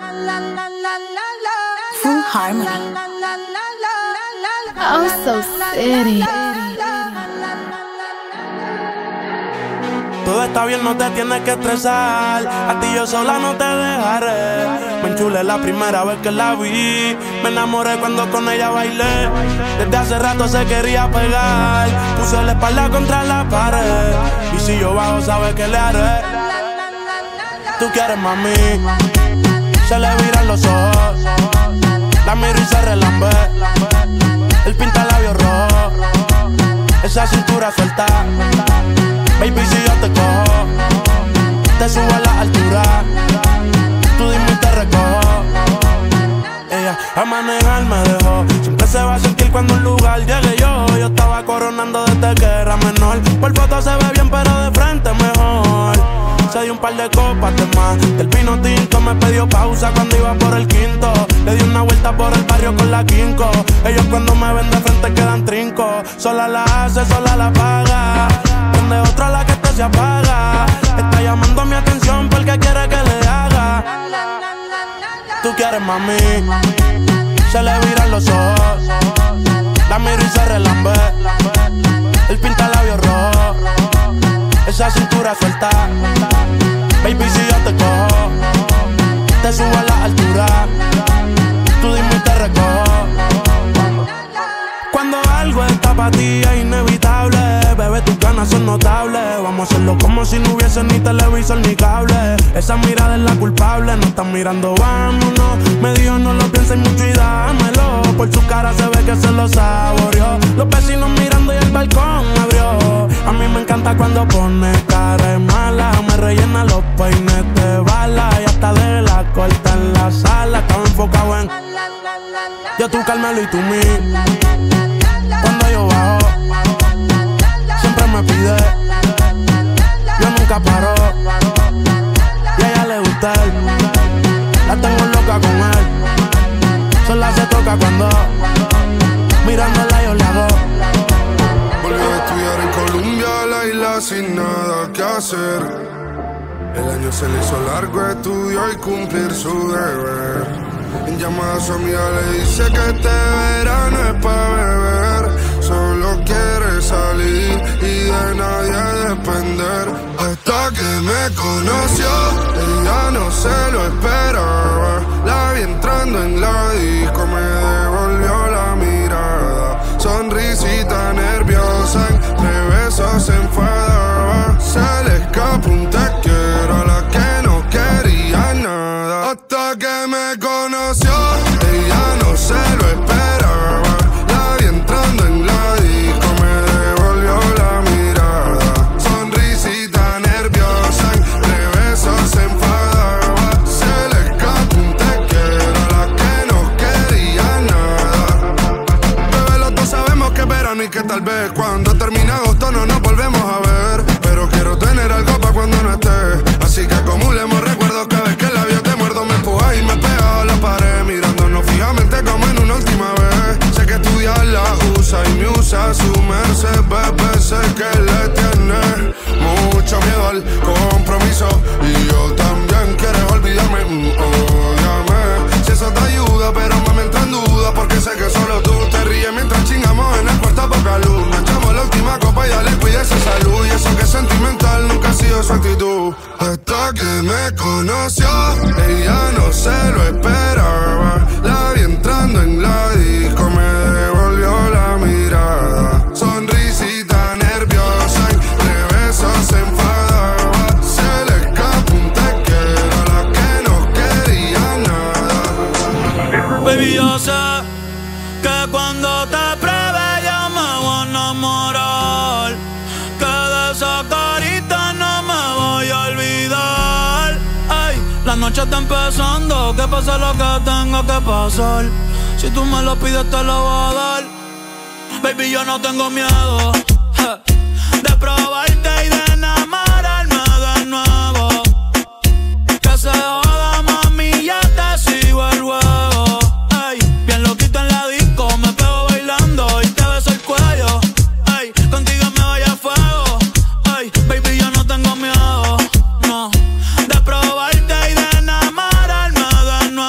Full harmony. Oh, so city. Todo está bien, no te tienes que estresar. A ti yo sola no te dejaré. Me enchulé la primera vez que la vi. Me enamoré cuando con ella bailé. Desde hace rato se quería pegar. Puse la espalda contra la pared. Y si yo bajo, sabes que le haré. Tú quieres, mami. Se le viran los ojos. La miro y se relambe. El pinta labios rojo. Esa cintura suelta. Baby, si yo te cojo, te subo a la altura. Tú dime y te recojo. Ella a manejar me dejó. Siempre se va a sentir cuando un lugar llegue yo. Yo estaba coronando desde que era menor. Por foto se ve bien, pero de frente mejor. Se dio un par de copas de más. Del vino tinto me pidió pausa cuando iba por el quinto. Le di una vuelta por el barrio con la quinco. Ellos cuando me ven de frente quedan trinco. Sola la hace, sola la paga. De otra la que esto se apaga. Está llamando mi atención porque quiere que le haga. Tú quieres, mami. Se le viran los ojos. La miro y se relambe. El pinta labios rojo. Esa cintura suelta. Baby, si yo te cojo, te subo a la altura. Tú dime y te recojo. Cuando algo está para ti es inevitable. Bebé, tus ganas son notables. Vamos a hacerlo como si no hubiese ni televisor ni cable. Esa mirada es la culpable. No están mirando, vámonos. Me dijo no lo pienses mucho y dámelo. Por su cara se ve que se lo saboreó. Los vecinos mirando y el balcón abrió. A mí me encanta cuando pone cara de mala. Me rellena los peines de bala. Y hasta de la corta en la sala. Estaba enfocado en yo, tú, Carmelo y tú, mí. Cuando yo bajo, siempre me pide. Yo nunca paro. Y a ella le gusta él. La tengo loca con él. Sola se toca cuando mirándola yo le hago. Volví a estudiar en Colombia, la isla sin nada que hacer. El año se le hizo largo, estudió y cumplir su deber. En llamada a su amiga le dice que este verano es pa' beber. Solo quiere salir y de nadie depender. Hasta que me conoció, ella no se lo esperaba. La vi entrando en la disco, me devolvió la mirada. Sonrisita nerviosa, entre besos se enfadaba. Se le escapó un te quiero a la que no quería nada. Hasta que me conoció, ella no se lo esperaba. La vi entrando en la disco, me devolvió la mirada. Sonrisita nerviosa, entre besos se enfadaba. Se le escapó un te quiero a la que no quería nada. Bebé, los dos sabemos que es verano y que tal vez cuando termine agosto no nos volvemos a ver. Pero quiero tener algo pa' cuando no esté. Así que acumulemos recuerdos cada vez que el labio te muerdo. Me empujas y me pegas a la pared, mirándonos fijamente como en una última vez. Sé que estudiar la usa y me usa su merced. Bebé, sé que le tiene mucho miedo al compromiso. Y yo también quieres olvidarme, ódiame. Si eso te ayuda, pero me entra en duda. Porque sé que solo tú te ríes mientras chingamos en el cuarto a poca luz. Nos echamos la última copa y dale, cuídese salud. Y eso que es sentimental nunca ha sido su actitud. Hasta que me conoció, ella no se lo esperaba. La vi entrando en la disco, me devolvió la mirada. Sonrisita nerviosa, entre besos se enfadaba. Se le escapó un te quiero a la que no quería nada. Baby, yo sé que cuando te pruebe yo me voy a enamorar. Que de esa carita no me voy a olvidar. Ay, la noche está empezando, que pase lo que tenga que pasar. Si tú me lo pides te lo voy a dar. Baby, yo no tengo miedo de probarte y de enamorarme de nuevo. Que se joda, mami, ya te sigo el juego. Ay, bien loquito en la disco, me pego bailando y te beso el cuello. Ay, contigo me voy a fuego. Ay, baby, yo no tengo miedo, no, de probarte y de enamorarme de nuevo.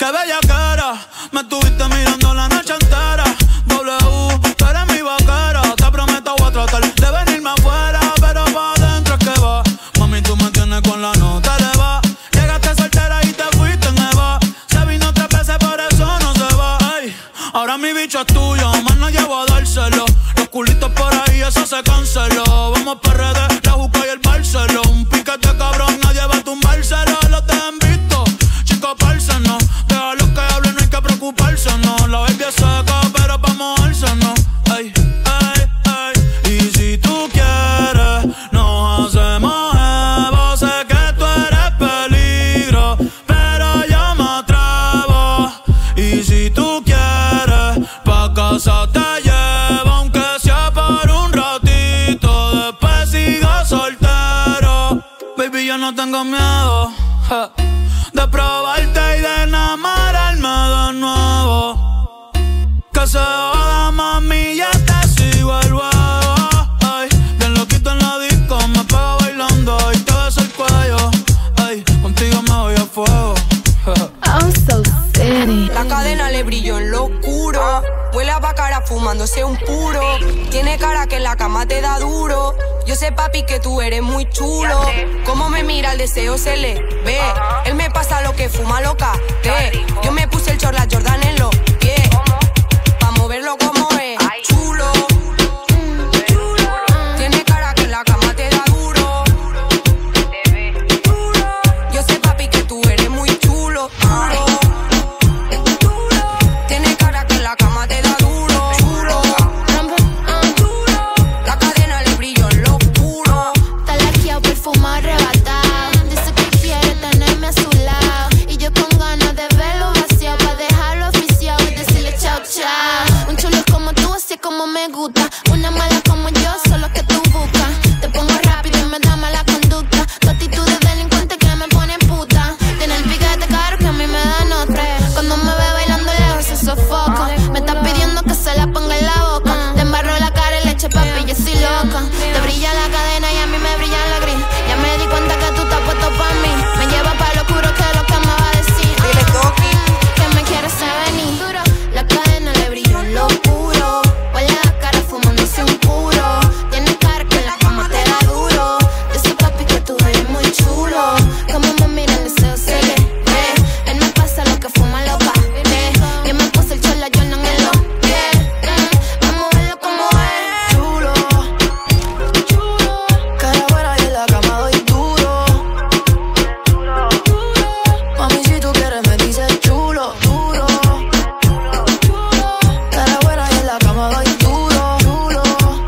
Qué bella cara, me estuviste mirando la noche entera. W, tú eres mi vaquera. Te prometo voy a tratar de venirme afuera, pero pa' adentro es que va. Mami, tú me tienes con la nota de va. Llegaste soltera y te fuiste en Eva. Se vino 3 veces, por eso no se va. Ay, ahora mi bicho es tuyo, más no llevo a dárselo. Los culitos por ahí, eso se canceló. Vamos pa' RD, la Juca y el Barceló. Un piquete cabrón, nadie va a tumbárselo. Los te han visto, chicos, parce, no. Deja los que hablen, no hay que preocuparse, no. La baby es seca, pero pa' mojarse, no. Ay, ay, ay. Y si tú quieres, nos hacemos Evo. Sé que tú eres peligro, pero yo me atrevo. Y si tú quieres, pa' casa te llevo, aunque sea por un ratito. Después sigo soltero. Baby, yo no tengo miedo de probarte y de enamorarme de nuevo. Que se joda, mami, ya te sigo el huevo. Ay, bien loquito en la disco, me pego bailando y te beso el cuello. Ay, contigo me voy a fuego. I'm so city. La cadena le brilló en lo oscuro. Huele a bacara fumándose un puro. Tiene cara que en la cama te da duro. Yo sé, papi, que tú eres muy chulo. Como me mira, el deseo se le ve. Él me pasa lo que fuma loca. Yo me puse el short, la Jordan en los pies. Pa' moverlo como es. Chulo. Tiene cara que en la cama te da duro. Yo sé, papi, que tú eres muy chulo. Tiene cara que en la cama te da duro. La cadena le brilló en lo oscuro. Está laqueado, perfumado, arrebatado. Dice que quiere tenerme a su lado. Y yo con ganas de verlo vaciado, pa' dejarlo oficial y decirle chao, chao. Un chulo como tú, así es como me gusta. Una mala como yo, solo que tú buscas. Te pongo rápido y me da mala conducta. Tu actitud de delincuente que me pone puta. Tiene el piquete caro que a mí me da nota. Cuando me ve bailando lejos se sofoca. Me está pidiendo que se la ponga en la boca. Te embarro la cara y leche, papi, yo soy loca. Te brilla la cadena y a mí me brilla la gris. Ya me di cuenta que tú estás puesto pa' mí. Me lleva pa' lo oscuro, que es lo que me va a decir. Que me quieres venir. La cadena le brilló en lo oscuro. Huele a cara fumándose un puro. Tiene cara que en la cama te da duro. Yo sé, papi, que tú eres muy chulo. Como me mira, el deseo se le ve. Él me pasa lo que fuma loca. Yo me puse el short, la Jordan en los pies. Vamos a verlo como es. Chulo. Cara buena y en la cama doy duro. Mami, si tú quieres me dices chulo. Duro. Cara buena y en la cama doy duro. Chulo.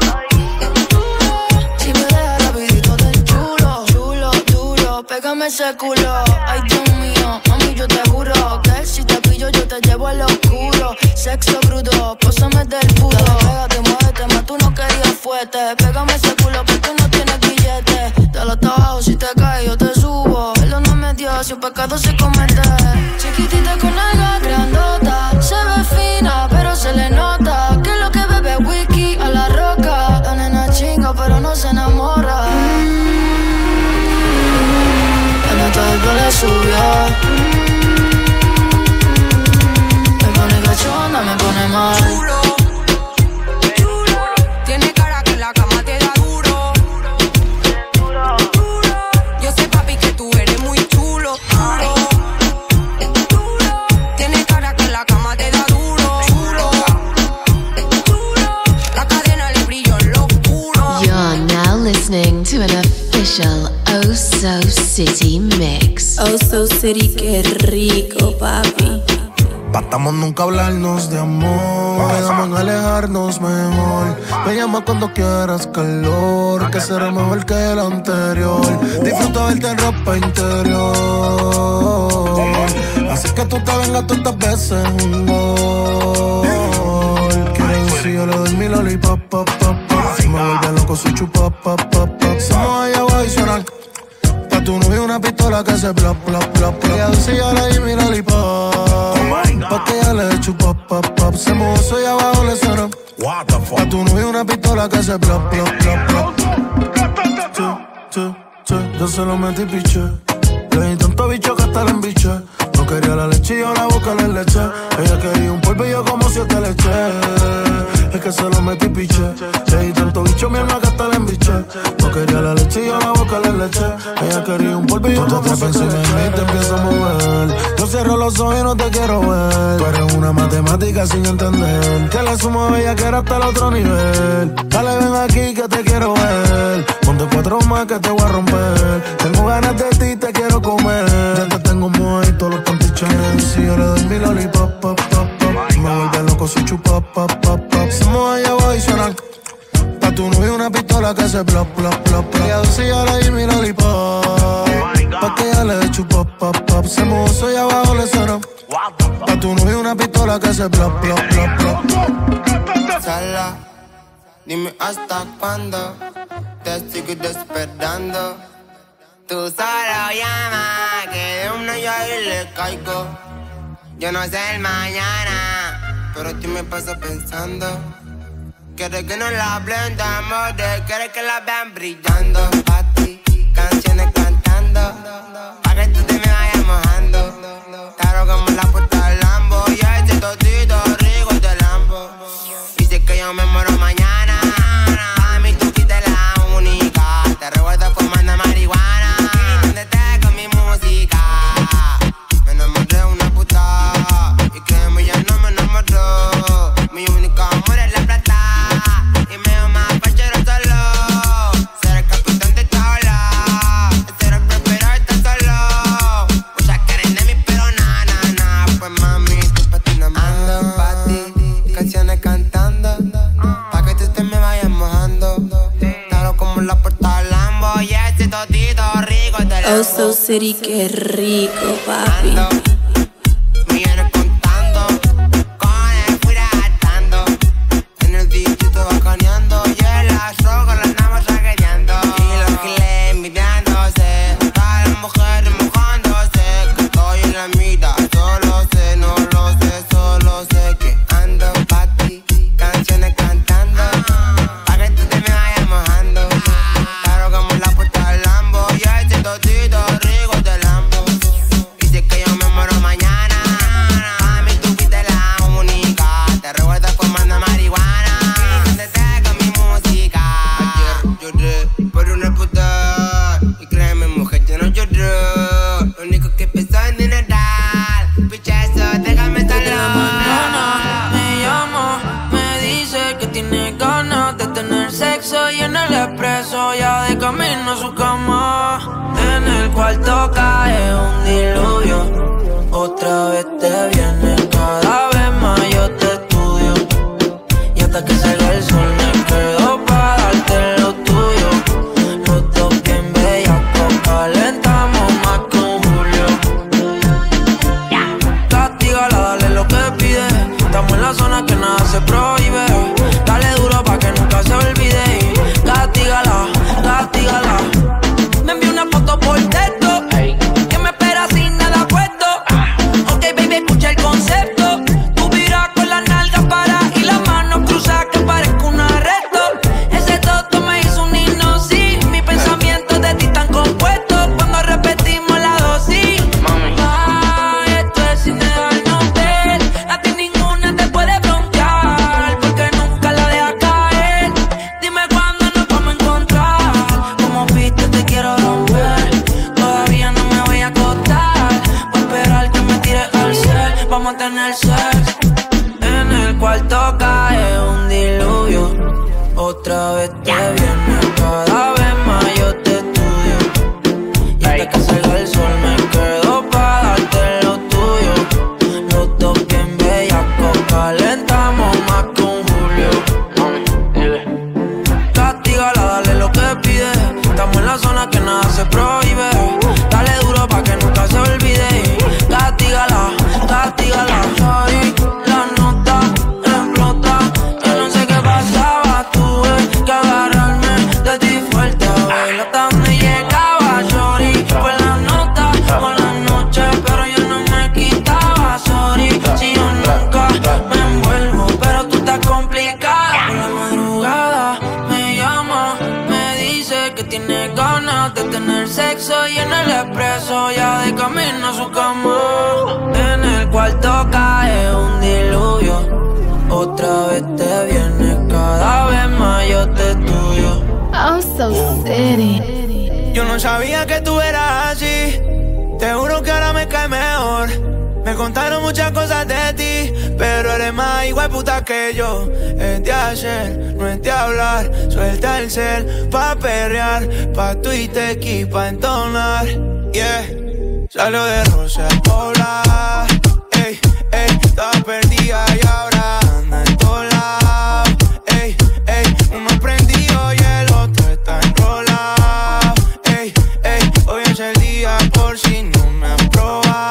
Si me dejas rapidito te chulo. Chulo, duro, pégame ese culo. Ay, Dios mío, mami, yo te juro que si te pillo yo te llevo al oscuro. Sexo crudo, pósame del pudo. Pégate, muévete, más tú no querías fuerte. Pégame ese culo que tú no tienes billete. Dale hasta abajo, si te caes yo te subo. Él no me dio, si un pecado se comete. Chiquitita con alga grandota. Se ve fina, pero se le nota que lo que bebe whisky a la roca. La nena chinga, pero no se enamora. La nota del le subió. Me pone cachonda, me pone mal. Chulo. Tiene cara que en la cama te da duro. Yo sé, papi, que tú eres muy chulo. Tiene cara que en la cama te da duro. La cadena le brilló en lo oscuro. You're now listening to an official Oh So City mix. Oh So City, qué rico, papi. Patamos nunca hablarnos de amor. Quedamos en alejarnos mejor. Me llama cuando quieras calor, que será mejor que el anterior. Disfruto verte en ropa interior. Así que tú te vengas todas estas veces un gol. Quiero decir, yo le doy mi lollipop, pop, pop, pop. Si me vuelve loco soy chupa, pop, pop, pop. Somos allá abajo y suena. Pa' tu novio una pistola que se plop, plop, plop, plop. Ella dice, ya le di mi lollipop. Pa' que ella le chupa, pop, pop. Se mojó, soy abajo, le suena. Pa' tu novio una pistola que se plop, plop, plop, plop. Yo se lo metí piche. Le di tanto bicho que hasta la embiche. No quería quería la leche y yo la boca le leche. Ella quería un polvo y yo como 7 leches. Es que se lo metí piche. Se di tanto bicho, mi alma que hasta la embiché. No quería la leche y yo la boca le leche. Ella quería un polvo y yo como 7 leches. Te empiezo a mover. Yo cierro los ojos y no te quiero ver. Tú eres una matemática sin entender. Que le sumo a ella que era hasta el otro nivel. Dale, ven aquí que te quiero ver. Ponte 4 más que te voy a romper. Tengo ganas de ti, te quiero comer. Ya te tengo mojito, los pantichones. Si yo le doy mi lollipop, pop, pop, pop. Me vuelve loco si chupa, pop, pop, pop. Se mueve allá abajo y suena. Pa' tu novio una pistola que se plop, plop, plop, plop. Ella dice yo le doy mi lollipop. Pa' que ella le dé chupa, pop, pop. Se mueve soy abajo, le suena. Pa' tu novio una pistola que se plop, plop, plop, plop. Sala, dime hasta cuándo te sigo despertando. Tú solo llama, que de una yo ahí le caigo. Yo no sé el mañana, pero tú me pasas pensando. Quieres que nos la blendamos, quieres que la vean brillando. Pa' ti, canciones cantando, pa' que tú te me vayas mojando. Claro como la puerta del Lambo, y ese totito rico de Lambo. Dice que yo me muero mañana, a mí tú fuiste la única. Te recuerdo fumando marihuana, donde te con mi música. Me enamoré de una puta, y créeme ya no me enamoró. Mi único amor es la plata, y me amo más fachero solo. Ser el capitán de esta ola, ser el próspero está solo. Muchas quieren de mí pero na. Pues mami, tú pa' ti nada más. Ando pa' ti, canciones cantando, pa' que tú te me vayas mojando. Claro como la puerta del Lambo, y ese totito rico de Lambo. Oh, so city, qué rico, papi. Millones contando, con el fuera gastando. En el distrito bacaneando, y en la show con las namas raqueteando. Y los giles envidiándose, todas las mujeres mojándose. Que estoy en la mitad, solo sé, no lo sé, solo sé que ando pa' ti, canciones cantando, pa' que tú te me vayas mojando. Claro como la puerta del Lambo, y ese totito rico de Lambo. Dice que yo me muero mañana, a mí tú fuiste la única. Te recuerdo fumando marihuana, donde te con mi música. Ayer lloré por una puta, y créeme mujer, yo no lloré. Lo único que pensé en dineral, pichazo, déjame De solo. mañana me llama, me dice que tiene ganas de tener sexo, y en el expreso ya de camino a su cama. En el cuarto cae un diluvio, otra vez te viene, cada vez más yo te estudio. Y hasta que salga el sol me quedo pa' darte lo tuyo. Los dos bien bellacos, calentamos más que un Julio. Castígala, dale lo que pide. Estamos en la zona que nada se prohíbe. Dale duro pa' que nunca se olvide. Castígala, castígala. Me envió una foto por texto, que me espera sin nada puesto. Ok, baby, escucha el concepto. Tú miras con las nalgas para y las manos cruzadas que parezco un arresto. Ese toto me hizo un himno, sí. Mis pensamientos de ti están compuestos cuando repetimos la dosis. Ay, esto es sin dejarnos ver. A ti ninguna te puede broncear, porque nunca la dejas caer. Dime cuándo nos vamos a encontrar. Como viste te quiero romper. Todavía no me voy a acostar. Voy a esperar que me tires al cel. Vamos a tener sex. En el cuarto cae un diluvio, otra vez te viene, cada vez más yo te estudio. Y hasta que salga el sol me quedo pa' darte lo tuyo. Los dos bien bellacos, calentamos más que un Julio. Castígala, dale lo que pide. Estamos en la zona que nada se prohíbe. Dale duro pa' que nunca se olvide. Castígala, castígala. Sorry, la nota explota. Yo no sé qué pasaba, tuve que agarrarme de ti fuerte. que te vienes cada vez más yo te estudio. Oh, so city. Yo no sabía que tú eras así. Te juro que ahora me cae mejor. Me contaron muchas cosas de ti, pero eres más igual puta que yo. Es de hacer, no es de hablar. Suelta el cel pa' perrear, pa' Twitter y pa' entonar. Yeah, salió de Rosa Pola. Ey, ey, estaba perdida y ahora anda en todos lados. Ey, ey, uno prendido y el otro está enrolado. Ey, ey, hoy es el día por si no me han probado.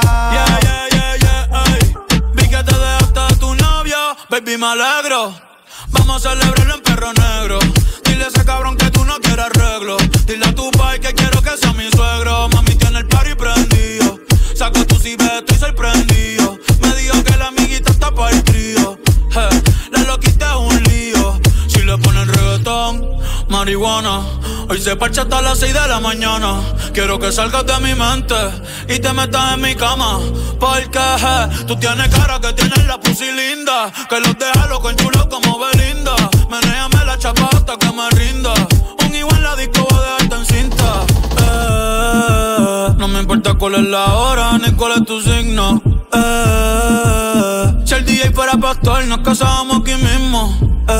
Baby, me alegro. Vamos a celebrarlo en Perro Negro. Dile a ese cabrón que tú no quieres arreglo. Dile a tu pai que quiero que sea mi suegro. Mami tiene el party prendido. Saca tu cibeto, estoy sorprendido. Me dijo que la amiguita está para el trío. La loquita es un lío. Si le ponen reggaetón, marihuana. Hoy se parcha hasta las 6 de la mañana. Quiero que salgas de mi mente y te metas en mi cama. Porque tú tienes cara que tienes la pussy linda, que los deja loco en chulo como Belinda. Menéame la chapa hasta que me rinda. Un igual en la disco voy a dejarte en cinta. No me importa cuál es la hora ni cuál es tu signo. Si el DJ fuera pastor nos casábamos aquí mismo.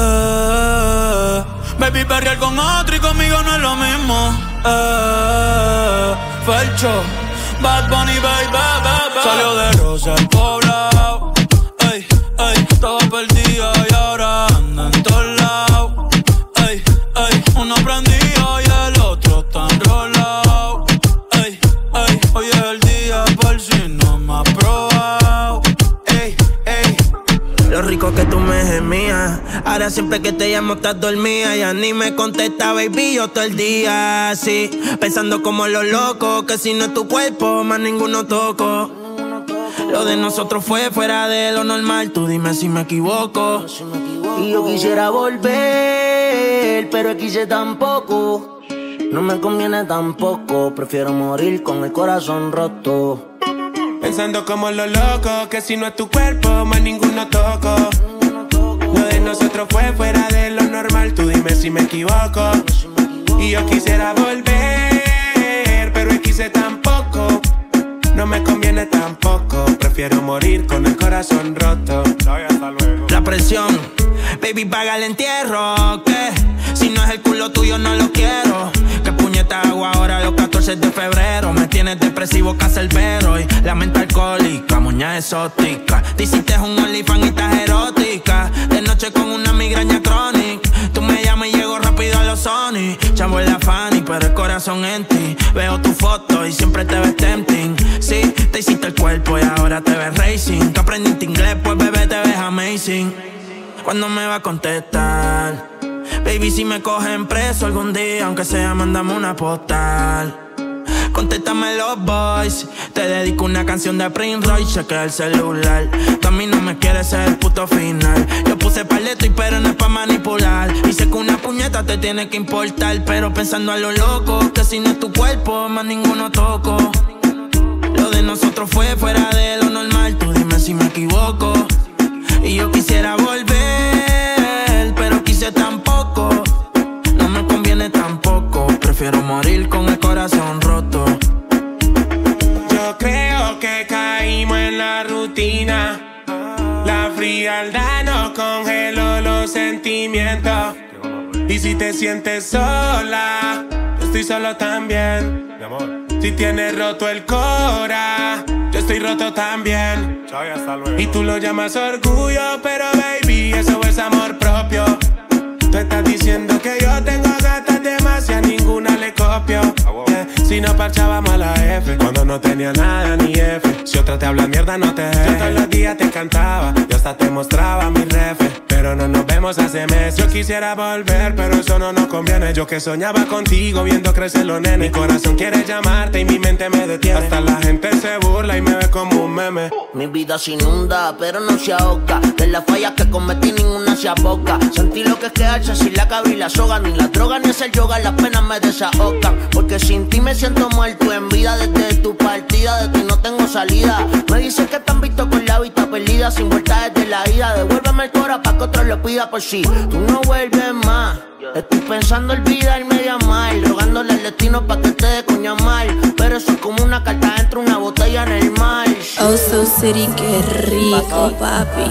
Baby, perrear con otro y conmigo no es lo mismo. Felcho, Bad Bunny, baby. Salió de Rosa el poblado. Ey, ey, estaba perdida y ahora anda en todos lados. Ey, ey, uno prendido y el otro está enrolado. Ey, ey, hoy es el día por si no me has probado. Ey, ey. Lo rico que tú me gemías. Ahora siempre que te llamo estás dormida. Ya ni me contesta, baby, yo todo el día así, pensando como los locos, que si no es tu cuerpo, más ninguno toco. Lo de nosotros fue fuera de lo normal. Tú dime si me equivoco. Y yo quisiera volver, pero quise tampoco. No me conviene tampoco. Prefiero morir con el corazón roto. Pensando como los locos, que si no es tu cuerpo, más ninguno toco. Lo de nosotros fue fuera de lo normal. Tú dime si me equivoco. Y yo quisiera volver, pero quise tampoco. No me conviene tampoco. Prefiero morir con el corazón roto. Hasta luego. La presión, baby, paga el entierro. ¿Qué? Si no es el culo tuyo, no lo quiero. ¿Qué puñeta hago ahora los 14 de febrero? Me tienes depresivo, cancerbero. Y la mente alcohólica, muña exótica. Te hiciste un OnlyFans y estás erótica. De noche con una migraña crónica. Tú me llamas y llego rápido a los Sony. Chavo en la Fanny, pero el corazón en ti. Veo tu foto y siempre te ves tempting. Sí, te hiciste el cuerpo y ahora te ves racing. Que aprendiste inglés, pues bebé te ves amazing. ¿Cuándo me va a contestar? Baby, si me cogen preso algún día, aunque sea, mándame una postal. Contéstame los boys. Te dedico una canción de Prince Royce. Chequea el celular. Tú a mí no me quieres ser el puto final. Yo puse paleto y pero no es pa' manipular. Y sé que una puñeta te tiene que importar, pero pensando a lo loco, que si no es tu cuerpo, más ninguno toco. Lo de nosotros fue fuera de lo normal. Tú dime si me equivoco. Y yo quisiera volver, pero quise tampoco. No me conviene tampoco. Prefiero morir con el corazón roto. Yo creo que caímos en la rutina. La frialdad nos congeló los sentimientos. Y si te sientes sola, yo estoy solo también. Mi amor. Si tienes roto el cora, yo estoy roto también. Chao y hasta luego. Y tú lo llamas orgullo, pero baby, eso es amor propio. Tú estás diciendo que yo tengo gatas de más y a ninguna le copio. Yeah. Si no parchábamos a la F, cuando no tenía nada ni F. Si otra te habla mierda, no te dejes. Yo todos los días te cantaba, yo hasta te mostraba mi refe. Pero no nos vemos hace meses. Yo quisiera volver, pero eso no nos conviene. Yo que soñaba contigo viendo crecer los nenes. Mi corazón quiere llamarte y mi mente me detiene. Hasta la gente se burla y me ve como un meme. Mi vida se inunda, pero no se ahoga. De las fallas que cometí ninguna se aboca. Sentí lo que es quedarse sin la cabra y la soga. Ni la droga ni hacer yoga, las penas me desahogan. Porque sin ti me siento muerto en vida. Desde tu partida, de ti no tengo salida. Me dicen que te han visto con la vista perdida, sin vuelta desde la ida. Devuélveme el cora pa' que otro lo pida por si tú no vuelves más. Estoy pensando olvidarme de amar, rogándole al destino pa' que te dé coña mal. Pero eso es como una carta dentro de una botella en el mar. Oh, So City, qué rico, papi.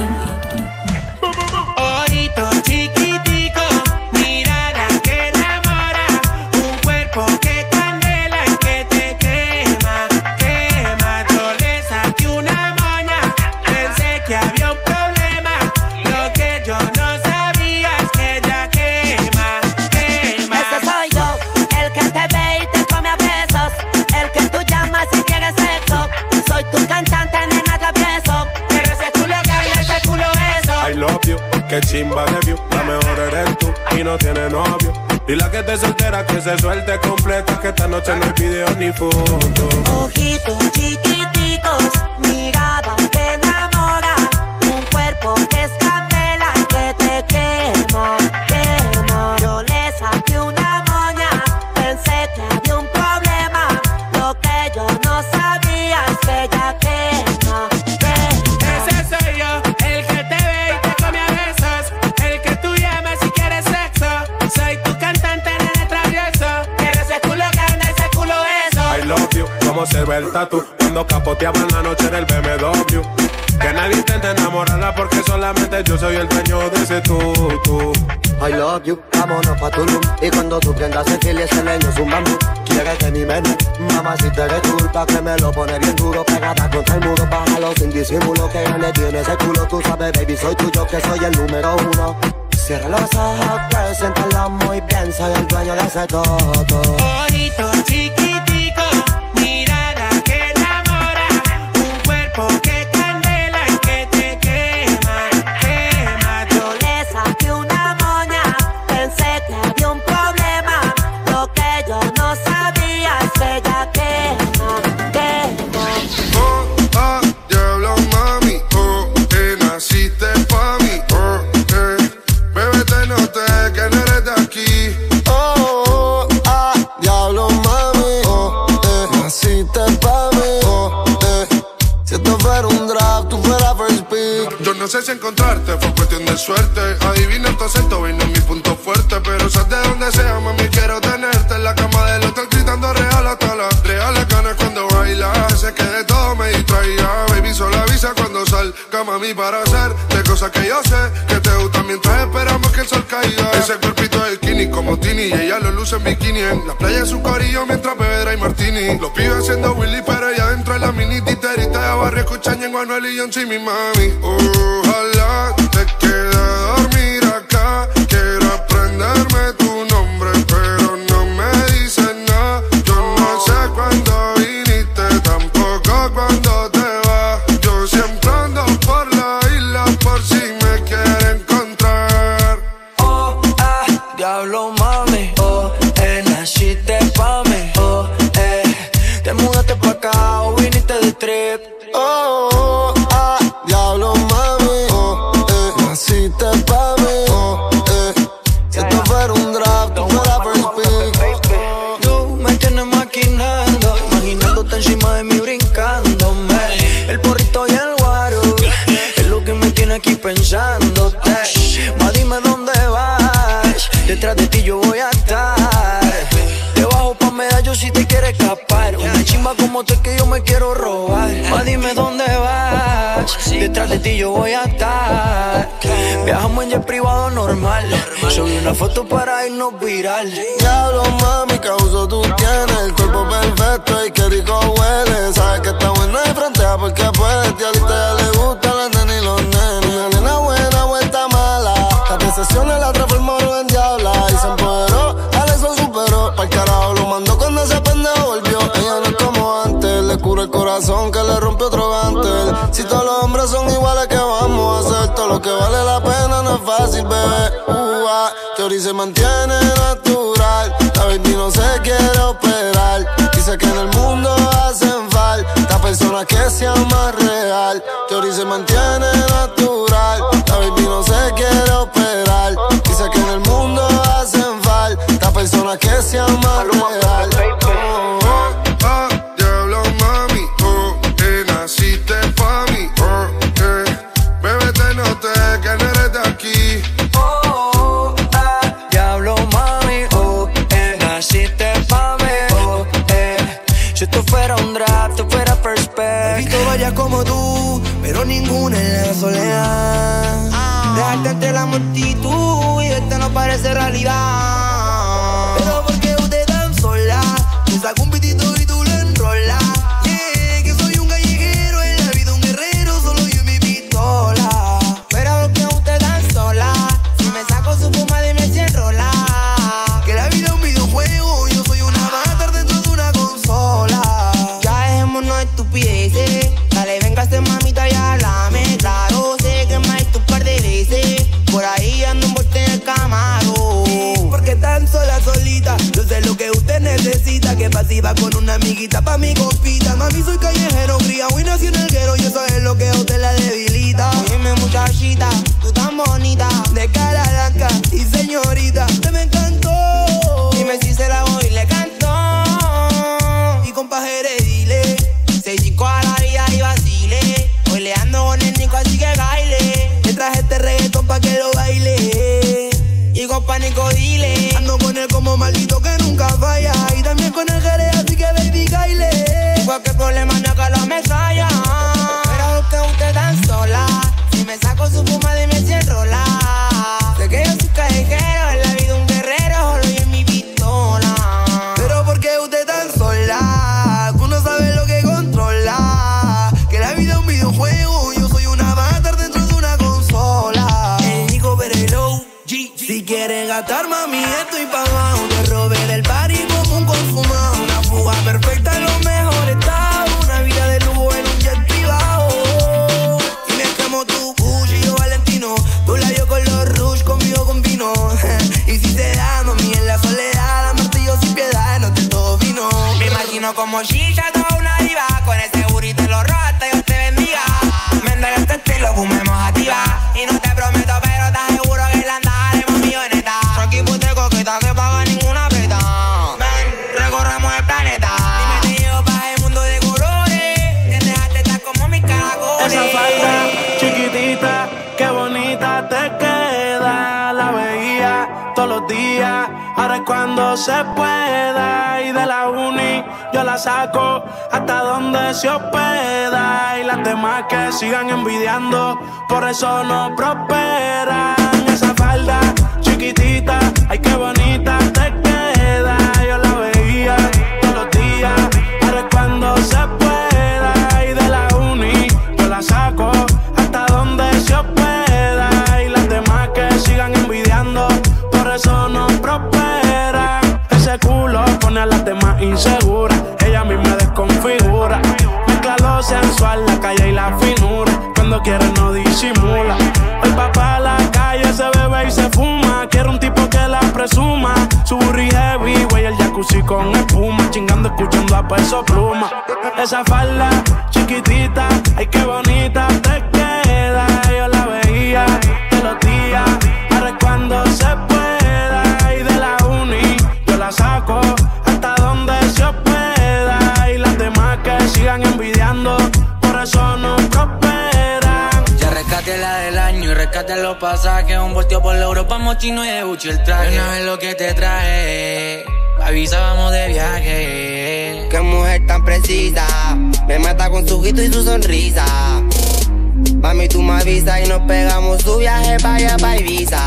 Ojito chiquitico, mirada que enamora, un cuerpo que candela y que te quema, quema. Yo le saqué una moña, pensé que había un problema, lo que yo no sabía es que ella quema, quema. Ese soy yo, el que te ve y te come a besos, el que tú llamas si quieres sexo. Soy tu cantante, nena travieso, pero ese culo que ese culo eso. I love you, que chimba de view, la mejor eres tú y no tiene novio. Y la que te soltera que se suelte completa, que esta noche no hay video ni foto. Ojitos chiquiticos, mirada que enamora, un cuerpo que es candela y que te quema, quema. Yo le saqué una moña, pensé que había un problema, lo que yo no sabía es que ella quema, quema. Ese soy yo, el que te ve y te come a besos, el que tú llamas si quieres sexo. Soy tu cantante, nene travieso, Pero ese culo grande, ese culo eso. I love you, como se ve el tatu cuando capoteaba en la noche en el BMW. Que nadie intente enamorarla porque solamente yo soy el dueño de ese tú. I love you, vámonos pa' Tulum. Y cuando tú prendas el fil y ese leño es un bambú. Quieres de mi menú, mamá si te eres culpa que me lo pone bien duro. Pegada contra el muro, bájalo sin disimulo. Que grande tiene ese culo, tú sabes baby, soy tuyo que soy el número uno. Cierra los ojos, preséntalo muy bien, soy el dueño de ese todo. Ojito chiquitico, mirada que enamora, un cuerpo que candela y que te quema, quema. Yo le saqué una moña, pensé que había un problema, lo que yo no sabía es que ella quema, quema. Oh, ah, diablo mami, oh, naciste pa' mí, oh, bebé te noté que no eres de aquí. Oh, ah, diablo mami, oh, naciste pa' mí, oh, si esto fuera un draft, tú fueras first pick. Yo no sé si encontrarte fue cuestión de suerte. Adivina tu acento, vino en mi punto fuerte. Pero sabes de donde sea, mami, quiero tenerte en la cama del hotel gritando real hasta las reales ganas cuando bailas. Sé que de todo me distraía, baby, solo avisa cuando salga, mami, para hacer de cosas que yo sé que te gustan mientras esperamos que el sol caiga. Ese cuerpito de skinny como Tini y ella lo luce en bikini. En la playa es su corillo mientras bebe y martini. Los pibes haciendo Willy, pero ella dentro de la mini titerita de barrio escuchan en Anuel y John C, mi mami. Ojalá te quede a dormir acá. Quiero aprenderme tu nombre, pero no me dices nada. Yo no sé cuándo viniste, tampoco cuándo te vas. Yo siempre ando por la isla por si me quiere encontrar. Oh, ah, diablo mami, oh, naciste pa' mí, oh, te mudaste pa' acá o viniste de trip. Oh, ah, diablo mami, oh, naciste pa' mí, oh, si esto fuera un draft, tú fueras first pick. Tú me tienes maquinando, imaginándote encima de mí brincándome. El porrito y el guaro es lo que me tiene aquí pensándote. Ma, dime dónde vas, detrás de ti yo voy a estar. Debajo pa' medallo si te quieres escapar. Una chimba como tú es que yo me quiero robar. Ma, dime dónde vas, detrás de ti yo voy a estar. Viajamos en jet privado normal, subí una foto para irnos viral. Diablo mami, qué abuso tú tienes, el cuerpo perfecto y qué rico huele. Sabes que está buena de frontea porque puedes. Y ahorita ya le gustan las nenas y los nenes. Una nena buena, vuelta mala. Las decepciones la transformaron en diabla. Y se empoderó, Alex lo superó. Pa'l carajo lo mandó cuando ese pendejo volvió. Ella no es como antes, le cura el corazón que le rompió otro gantel. Si todos los hombres son iguales, ¿qué vamos a hacer? Todo lo que vale la pena no es fácil, bebé. Teoría se mantiene natural. La baby no se quiere operar. Dice que en el mundo hacen falta personas que sean más real. Teoría se mantiene natural. La baby no se quiere operar. Dice que en el mundo hacen falta personas que sean más real. Diablo mami, oh, naciste pa' mí, oh, une en la soledad. Dejarte entre la multitud y verte no parece realidad. Pero porque usted tan sola, te saco un pitito y tú lo enrolas. Yeah, que soy un callejero, en la vida un guerrero, solo yo y mi pistola. Pero porque usted tan sola, si me saco su fuma dime si enrola. Que la vida es un videojuego, yo soy una avatar dentro de una consola. Ya dejémonos estupideces, dale véngase mamita y háblame. Claro, sé que más tu par de veces, por ahí ando envuelto en el Camaro. Porque tan sola, solita, yo sé lo que usted necesita. Que pasiva con una amiguita pa' mi compita. Mami, soy callejero, criado y nací en el guero, y eso es lo que a usted la debilita. Dime muchachita, tú tan bonita, de cara blanca y señorita, te me encantó. Dime si se la voy y le canto. Y compa Jerez, dile 6-5 a la vida y vacile. Hoy le ando con el Nico, así que baile. Le traje este reggaetón pa' que lo baile. Y compa Nico, dile ando con él como maldito que nunca falla. Y también con el Jerez, así que baby, caile. Cualquier problema no haga la mesalla. Pero que usted tan sola, si me saco su fuma dime si enrola. Sé que yo soy callejero, en la vida un guerrero, solo yo en mi pistola. Pero porque usted tan sola, tú no sabes lo que controla. Que la vida es un videojuego, yo soy un avatar dentro de una consola. El Nico Perelo, G. Si quieres gastar, mami, estoy pagado. Te robé del party como un consumado. Una fuga perfecta en los mejores estados. Una vida de lujo en un jet privado. Y me como tú, Gucci y yo Valentino. Tu labio con los rouge, conmigo con vino. Y si te da, mami, en la soledad, amarte yo sin piedad, no te todo vino. Me imagino como Shisha, toda una diva. Con ese burrito en los rojos, Dios te bendiga. Me entrega este estilo, fumemos activa. Y no te prometo, pero te aseguro que la andaremos milloneta. Tranqui, pute coqueta, que paga ninguna peta. Ven, recorremos el planeta. Dime, te llevo pa' el mundo de colores. Que dejaste estar como mis caracoles. Esa falda chiquitita, qué bonita te queda. La veía todos los días, ahora es cuando se pueda. Y de la uni yo la saco hasta donde se hospeda. Y las demás que sigan envidiando, por eso no prosperan. Esa falda chiquitita, ay qué bonita te queda. Yo la veía todos los días, ahora es cuando se pueda. Y de la uni yo la saco hasta donde se hospeda. Y las demás que sigan envidiando, por eso no prosperan. Ese culo pone a las demás inseguras, ella a mí me desconfigura. Mezcla lo sensual, la calle y la finura, cuando quiere no disimula. El papá a la calle se bebe y se fuma, quiere un tipo que la presuma. Su burri heavy, güey, el jacuzzi con espuma, chingando, escuchando a Peso Pluma. Esa falda chiquitita, ay qué bonita te queda. Yo la veía todos los días, ahora es cuando se pueda. Y de la uni yo la saco hasta donde se hospeda. Y las demás que sigan envidiando, por eso no prosperan. Ya rescate la del año y rescate los pasajes. Un volteo por la Europa, mochino y de Gucci el traje. No es lo que te traje, avisábamos de viaje. Qué mujer tan precisa, me mata con su grito y su sonrisa. Mami, tú me avisas y nos pegamos su viaje pa' allá pa' Ibiza.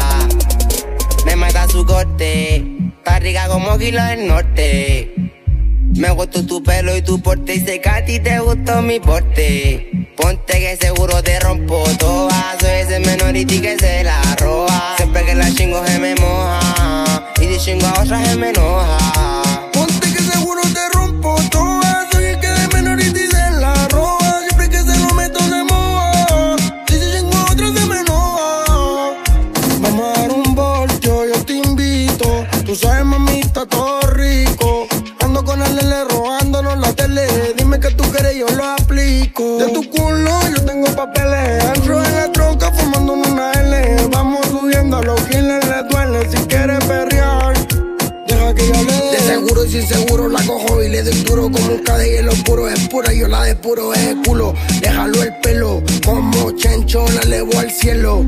Me mata su corte, está rica como Kilo del Norte. Me gustó tu pelo y tu porte, y sé que a ti te gustó mi porte. Ponte que seguro te rompo toda, soy ese menoriti que se la roba. Siempre que la chingo se me moja, y si chingo a otra se me enoja. Ponte que seguro te rompo toda, soy el que de menoriti se la roba. Siempre que se lo meto se moja, y si chingo a otra se me enoja. Vamos a dar un bolcho, yo te invito. Tú sabes, mamita, todo rico. Ando con el L robándonos la tele. Dime que tú quieres, yo lo aplico. De tu culo yo tengo papeles. Entro en la troca formando una L. Vamos subiendo a los giles, le duele. Si quieres perrear, deja que yo le dé. De seguro y sin seguro la cojo y le doy duro. Como un cadey en los puros es pura. Yo la depuro es el culo. Déjalo el pelo. Como chencho la elevo al cielo.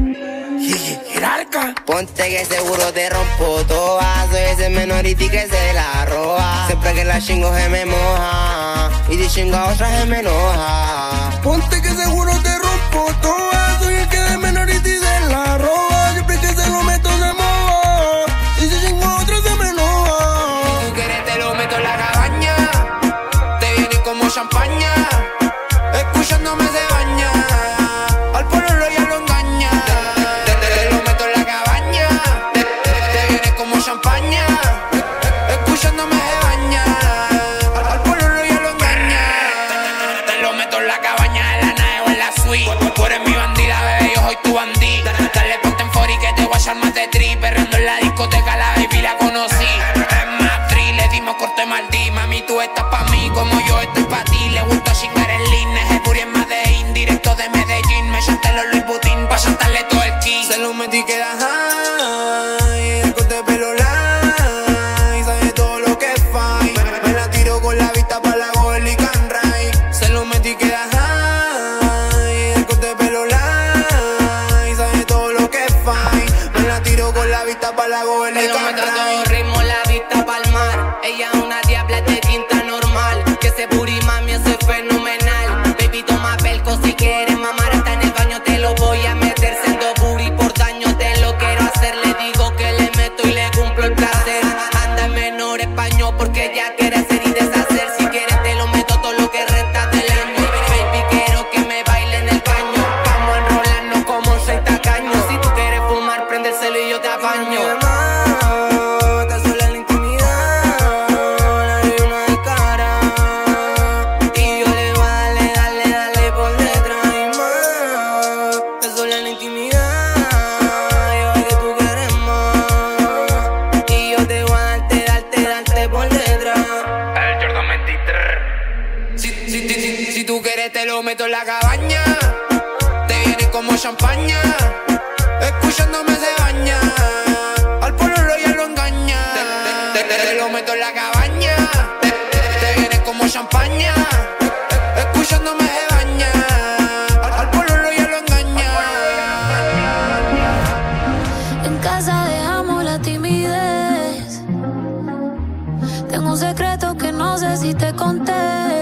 Jerarca. Ponte que seguro te rompo toda, soy ese menoriti que se la roba. Siempre que la chingo se me moja, y si chingo a otra se me enoja. Ponte que seguro te rompo foto, soy el que de menorita y se la roba. Siempre que se lo meto se moja, y si chingo otro se me enoja. Si tú quieres te lo meto en la cabaña, te viene como champaña, escuchándome se baña, al pueblo ya lo engaña. Te lo meto en la cabaña, te viene como champaña, escuchándome se baña, al pueblo ya lo engaña. Te lo meto en la cabaña, en la nave o en la suite. Tú eres mi bandida, bebé, yo soy tu bandida. Dale ponte en fori que te voy a echar más de tri. Perreando en la discoteca, la baby la conocí. Es más tri, le dimos corte maldí. Mami, tú estás pa' mí como yo estoy pa' ti. Le gusta chingar en línea, es puri en más de indirecto de Medellín. Me chanté los Louis Vuitton pa' chantarle todo el kit. Se lo metí queda high, el corte de pelo light, sabe todo lo que es fine. Me la tiro con la vista pa' la Goel y Canray. Se lo metí queda high, el corte de pelo light, sabe todo lo que es fine. Me la tiro con la vista pa' la Goel y Canray. Ritmo, la vista pa'l mar. Ella es una diabla de tinta normal. Que ese booty mami, eso es fenomenal. Baby, toma pelco si quieres mamar. Hasta en el baño te lo voy a meter. Siendo booty por daño te lo quiero hacer. Le digo que le meto y le cumplo el placer. Anda en menor español porque ya quiere hacer y deshacer. Si quieres te lo meto todo lo que resta del año. Baby, quiero que me baile en el baño. Vamos a enrolarnos como 6 tacaños. Si tú quieres fumar, prende el celo y yo te apaño. Si tú quieres te lo meto en la cabaña, te viene como champaña, escuchándome se baña, al pueblo ya lo engaña. Te lo meto en la cabaña, te viene como champaña, escuchándome se baña, al pueblo ya lo engaña. En casa dejamos la timidez. Tengo un secreto que no sé si te conté.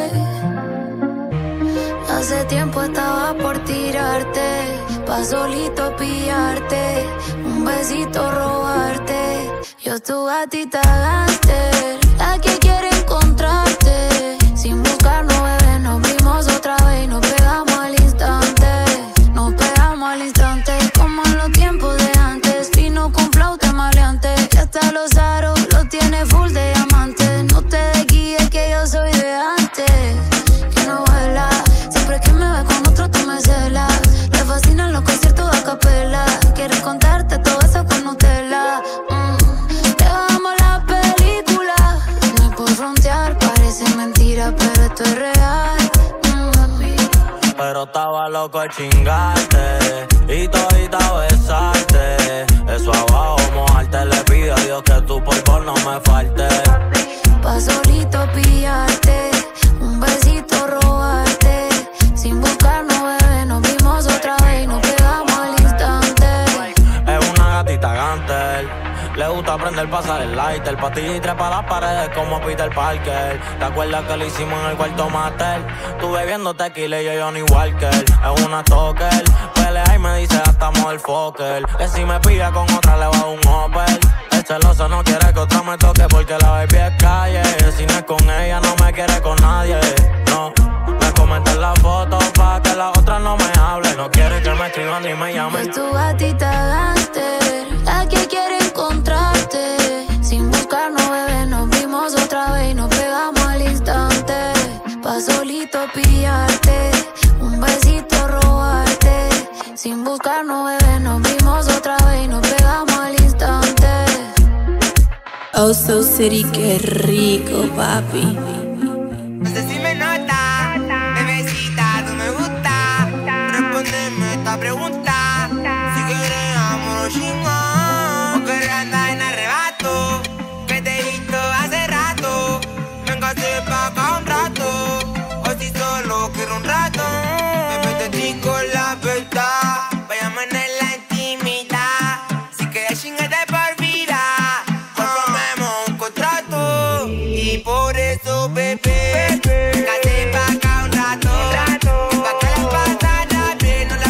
Hace tiempo estaba por tirarte, pa' solito pillarte, un besito robarte. Yo tu gatita gánster, la que quiere encontrarte. Sin buscarnos, bebé, nos vimos otra vez y nos pegamos al instante. Nos pegamos al instante, como en los tiempos de antes. Vino con flauta maleante, y hasta los aros los tiene full de diamantes. No te desguíes que yo soy de antes, que no vuela. Siempre que me ves con otro tú me celas. Le fascinan los conciertos a capela. Quiere contarte todo eso con Nutella. Te bajamos la película. No es por frontear, parece mentira, pero esto es real. Pero estaba loco de chingarte y todita besarte. Eso abajo mojarte, le pido a Dios que tu polvo no me falte. Pa' solito pillarte, un besito robarte. Sin buscarnos, bebé, nos vimos otra vez y nos pegamos al instante. Es una gatita gánster, le gusta aprender pasar el lighter. Pa' ti y trepa las paredes como Peter Parker. ¿Te acuerdas que lo hicimos en el cuarto master? Tú bebiendo tequila y yo Johnny Walker. Es una stalker, pelea y me dice hasta motherfucker. Que si me pilla con otra le va a dar un Opel. El celoso no quiere que otra me toque porque la baby es calle. Si no es con ella no me quiere con nadie, no. Me comentan la foto pa' que la otra no me hable. No quiere que me escriban ni me llamen. Es tu gatita gánster, la que quiere encontrarte. Sin buscarnos, bebé, nos vimos otra vez y nos pegamos al instante. Pa' solito pillarte, un besito robarte. Sin buscarnos, bebé, nos vimos otra vez y nos pegamos al instante. Oh, So City, qué rico, papi. No sé si me nota, bebecita, tú me gusta. Respóndeme esta pregunta. Si quieres amor chingón, o quieres andar en arrebato. Que te he visto hace rato, venga pa' acá un rato. O si solo quiero un rato, me meto a ti con la verdad. Vayamos en la intimidad. Si quieres chingarte por vida, formemos un contrato. Y por eso, bebé, cate pa' acá un rato. Pa' que la pasada bien, no la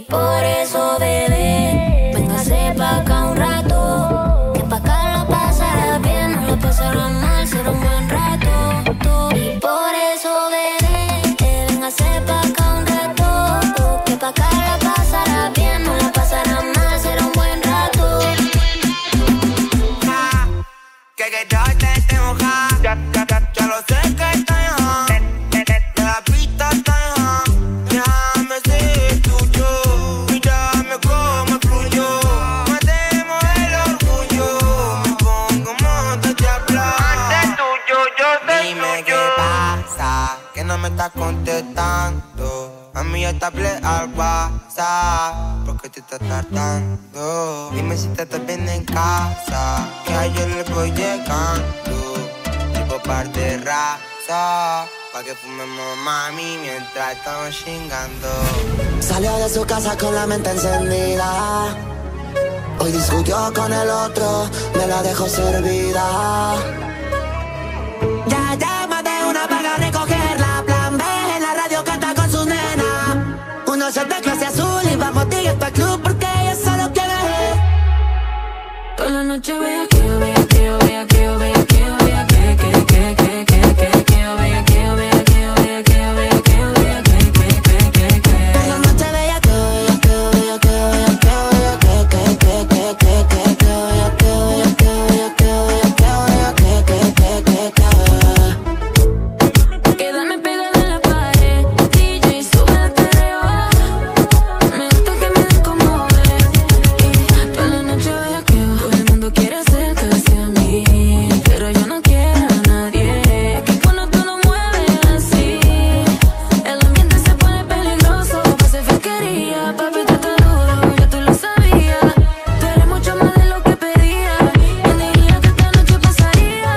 Y por eso, bebé, véngase pa' acá un rato, que pa' acá la pasará bien, no la pasará mal, será un buen rato. Y por eso, bebé, véngase pa' acá un rato, que pa' acá la pasará bien, no la pasará mal, será un buen rato. Que yo te moja, ya lo sé que estoy hot. La pista está hot. Déjame ser tuyo, mírame cómo fluyo. Matemos el orgullo, me pongo modo de hablar. Antes tuyo, yo soy Dime qué pasa, que no me estás contestando. A mí ya te hablé al WhatsApp, porque te estás tardando. Dime si te estás bien en casa, que ayer le voy llegando. Tipo par de raza, pa' que fumemos mami mientras estamos chingando. Salió de su casa con la mente encendida. Hoy discutió con el otro, me la dejó servida. Ya llama de una para recogerla. Plan B en la radio canta con su nena. Uno se de clase azul y vamos tigres pa' club porque ella solo quiere. Toda la noche vea que yo vea que yo vea que yo vea que yo vea que yo vea que yo vea que yo vea que yo vea que yo vea que toda la noche vea que yo vea que yo vea que yo vea que yo vea Quédame pegada en la pared, DJ sube el perreo. Me gusta que me descomode. Y toda la noche vea que todo el mundo quiere acercarse a mí, pero yo no quiero a nadie. Que cuando tú lo mueves así, el ambiente se pone peligroso. Pase fisquería, papi, tú estás duro, ya tú lo sabías. Tú eres mucho más de lo que pedía. ¿Quién diría que esta noche pasaría?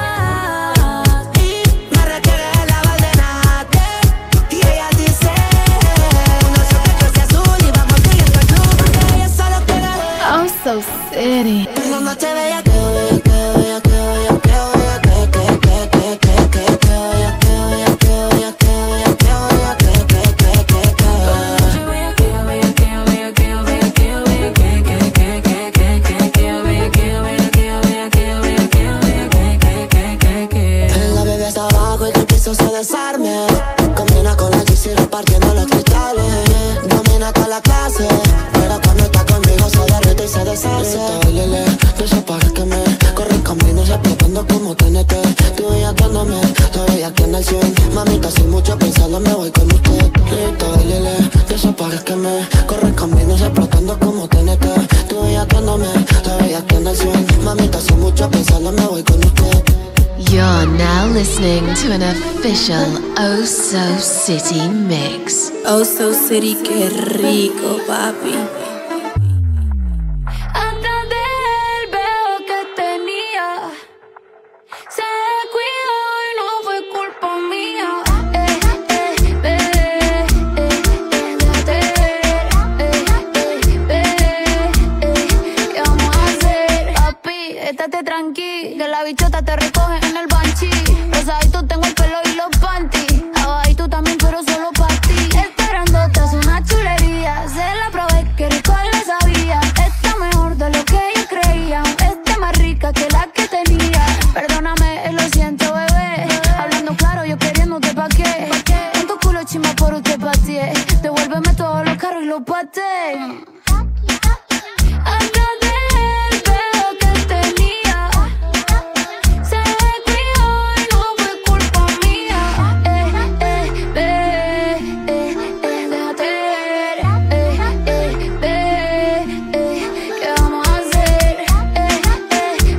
Me requiere la Valdenate y ella dice: uno se de clase azul y vamos tigres pa' club porque ella solo quiere. I'm so city. Toda la noche vea que yo vea que yo vea que yo vea que yo vea la bebé está abajo y que quiso se desarme. Combina con la GC repartiendo los cristales. Domina con la clase, pero cuando está conmigo se derrite y se deshace. Lele, desaparézqueme, corre camino explotando como TNT. Tú bellaqueándome, todavía aquí en el 100. Mamita, sin mucho pensarlo me voy con usted. Lele, desaparézqueme, corre camino explotando como TNT. Tú bellaqueándome, todavía aquí en el 100. Mamita, sin mucho pensarlo me voy con usted. You're now listening to an official Oh So City mix. Oh So City, qué rico, papi. Atrás de él veo que tenía, se descuidó y no fue culpa mía. Déjate ver, ¿qué vamos a hacer? Papi, estate tranqui, que la bichota te recoge en el banchi. Rosadito tengo el pelo y los panties, abajito también pero solo pa' ti. Esperándote es una chulería, se la probé, que rico le sabía. Está mejor de lo que yo creía, está más rica que la que tenía. Perdóname, lo siento bebé, hablando claro yo queriéndote pa' qué. En tu culo chima por usted pateé, devuélveme todos los carros y los pateé. Atrás de él veo que tenía, se descuidó y no fue culpa mía. Déjate ver, ¿qué vamos a hacer? Déjate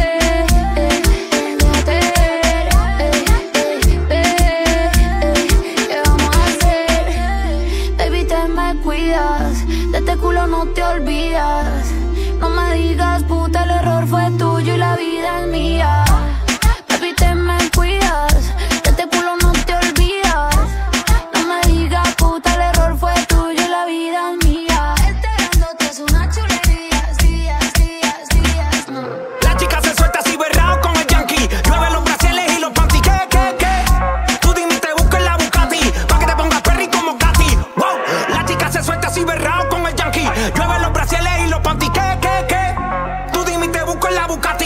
ver, ¿qué vamos a hacer? Baby, te me cuidas, de este culo no te olvidas. No me digas puta, el error fue tuyo y la vida es mía. Baby, te me cuidas, de este culo no te olvidas. No me digas puta, el error fue tuyo y la vida es mía. Esperándote es una chulería, días. La chica se suelta así berrao con el yankee. Llueve los brasiles y los panties. ¿Qué? Tú dime, te busco en la Bugatti, pa' que te pongas perry como Katy. Wow. La chica se suelta así berrao con el yankee.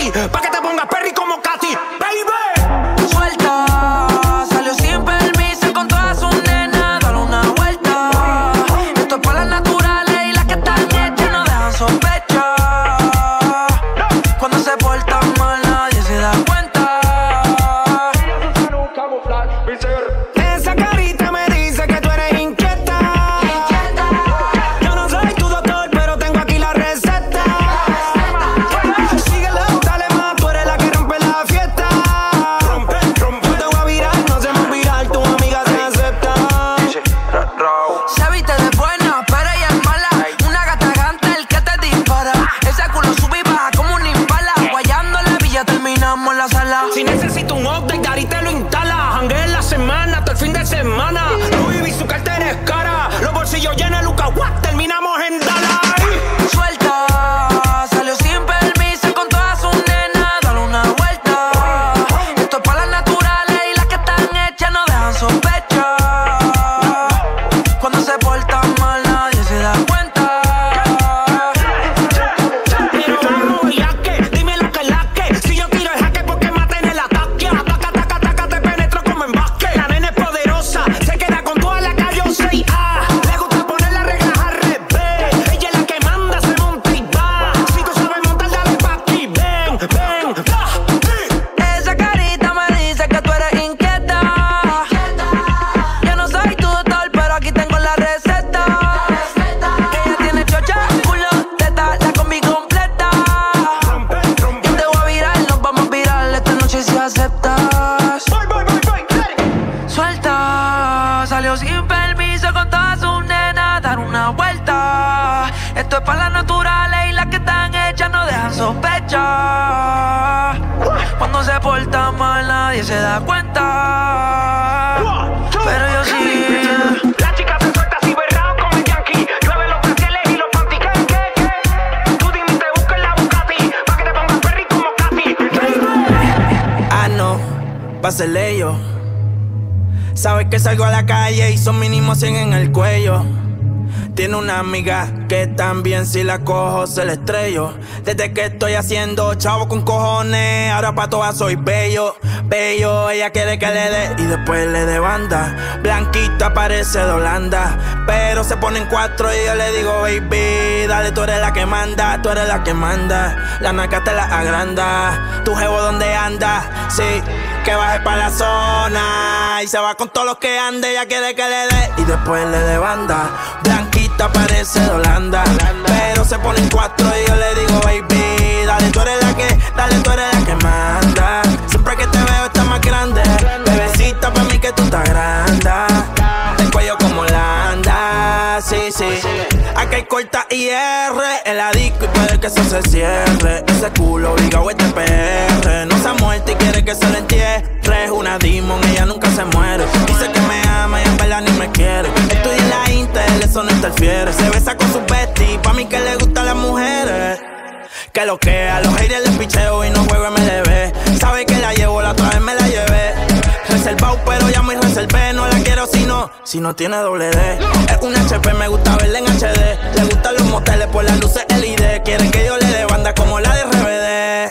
Katy, pa' que te pongas perry como Katy, baby. Suelta, salió sin permiso con todas sus nenas, dale una vuelta. Esto es para las naturales y las que están hechas no dejan sospecha. Cuando se portan mal nadie se da cuenta. Esa carita me dice que tú eres inquieta. Yo no soy tu doctor, pero tengo aquí la receta. Síguelo, dale más, tú eres la que rompe la fiesta. Yo te voy a virar, no hacemos viral, tu amiga se acepta. Se viste de buena, pero ella es mala. Una gata gante, el que te dispara. Ese culo sube y baja como un impala. Guayando la villa, terminamos en la sala. Si necesito un update, Dari te lo instala. Jangué en la semana, hasta el fin de semana. Louis V, su cartera es cara. Los bolsillos llenos de Luca, what? Terminamos en Dalai. Suelta, salió sin permiso con todas sus nenas, dale una vuelta. Esto es para las naturales y las que están hechas no dejan sospecha. Cuando se portan mal nadie se da cuenta. Pero vamos, ya que, dime lo que es la que. Si yo tiro el jaque porque maten el ataque. Ataca, taca, taca, te penetro como en básquet. La nena es poderosa, se queda con toda la calle 6A. Le gusta poner las reglas al revés. Ella es la que manda, se monta y va. Si tú sabes montar, dale pa' aquí. Ven, ven, Esa carita me dice que tú eres inquieta. Yo no soy tu doctor, pero aquí tengo la receta. Ella tiene chocha, culo, teta, la combi completa. Yo te voy a virar, nos vamos a virar esta noche si aceptas. Suelta, salió sin permiso con todas sus nenas, dar una vuelta. Esto es para las naturales y las que están hechas no dejan sospecha. Cuando se porta mal nadie se da cuenta. Pero yo sí. La chica se suelta así berrao como el Yankee. Llueve los brasiles y los panty, ¿qué? Tú dime y te busco en la Bugatti, pa' que te pongas perry como Katy. Ah, no, pásele yo. Sabes que salgo a la calle y son mínimo 100 en el cuello. Tiene una amiga que también si la cojo se la estrello. Desde que estoy haciendo chavo con cojones, ahora pa' todas soy bello, bello. Ella quiere que le dé y después le dé banda. Blanquita parece de Holanda, pero se pone en 4 y yo le digo baby, dale, tú eres la que manda, tú eres la que manda. La naca te la agranda, tu jevo donde anda, sí, que baje pa' la zona y se va con todos los que ande. Ella quiere que le dé y después le dé banda. Blanquita parece de Holanda, pero se pone en 4 y yo le digo baby, dale, tú eres la que, dale, tú eres la que manda. Siempre que te veo estás más grande, bebecita pa' mí que tú estás grande. El cuello como Holanda, sí, sí. Aquí hay corta IR en la disco y puede que eso se cierre. Ese culo obligado es de PR, no se ha muerto y quiere que se le entierre. Es una demon, ella nunca se muere. Dice que me ama y en verdad ni me quiere. Estudia en la Intel, eso no interfiere. Se besa con su bestie, pa' mí que le gustan las mujeres. Que lo que a los haters les picheo y no juego MLB. Sabe que la llevo, la otra vez me la llevé. Reservado pero ya me reservé. No la quiero si no tiene doble D. Es un HP, me gusta verla en HD. Le gustan los moteles por las luces LED. Quieren que yo le dé banda como la de RBD.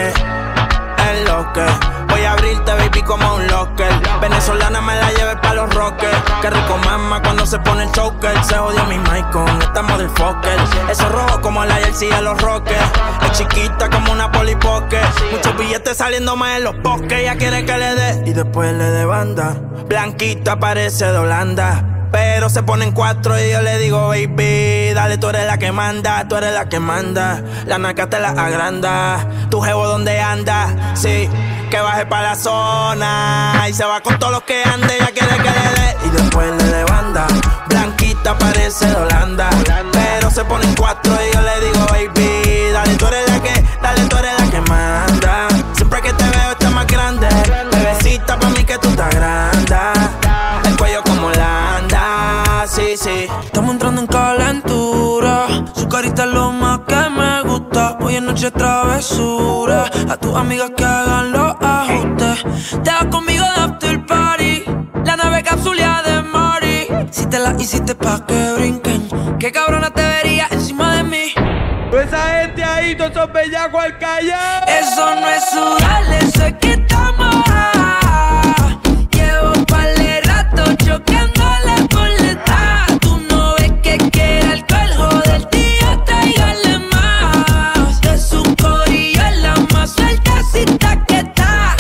Es lo que voy a abrirte baby como un locker. Venezolana me la llevé pa' los rockers. Qué rico mama cuando se pone el choker. Se jodió mi mic con esta motherfucker. Eso rojo como la jersey de los rockers. Es chiquita como una polipoque. Muchos billetes saliendo más en los bosques. Ella quiere que le dé y después le dé banda. Blanquita parece de Holanda, pero se pone en 4 y yo le digo baby, dale, tú eres la que manda, tú eres la que manda. La naca te la agranda, tu jevo donde anda, sí, que baje pa' la zona y se va con todos los que ande. Ella quiere que le dé y después le dé banda. Blanquita parece de Holanda, pero se pone en 4 y yo le digo baby, dale, tú eres la que, dale, tú eres la que manda. Siempre que te veo estás más grande, bebecita pa' mí que tú estás grande. El cuello como Holanda, sí, sí. Estamos entrando en calentura, su carita es lo más que me gusta. Hoy en noche travesura, a tus amigas que hagan los ajustes. Te vas conmigo de after party, la nave capsulea de Mari. Si te la hiciste pa' que brinquen, qué cabrona te vería encima de mí. Pues esa gente ahí, todos esos bellacos al callar. Eso no es sudar, eso es que estamos. Llevo un par de rato choqueando la boleta. Tú no ves que quiere alcohol, joder, tío, tráigale más. De su corillo es la más sueltecita que está.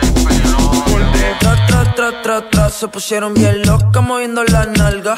Se pusieron bien locas moviendo la nalga.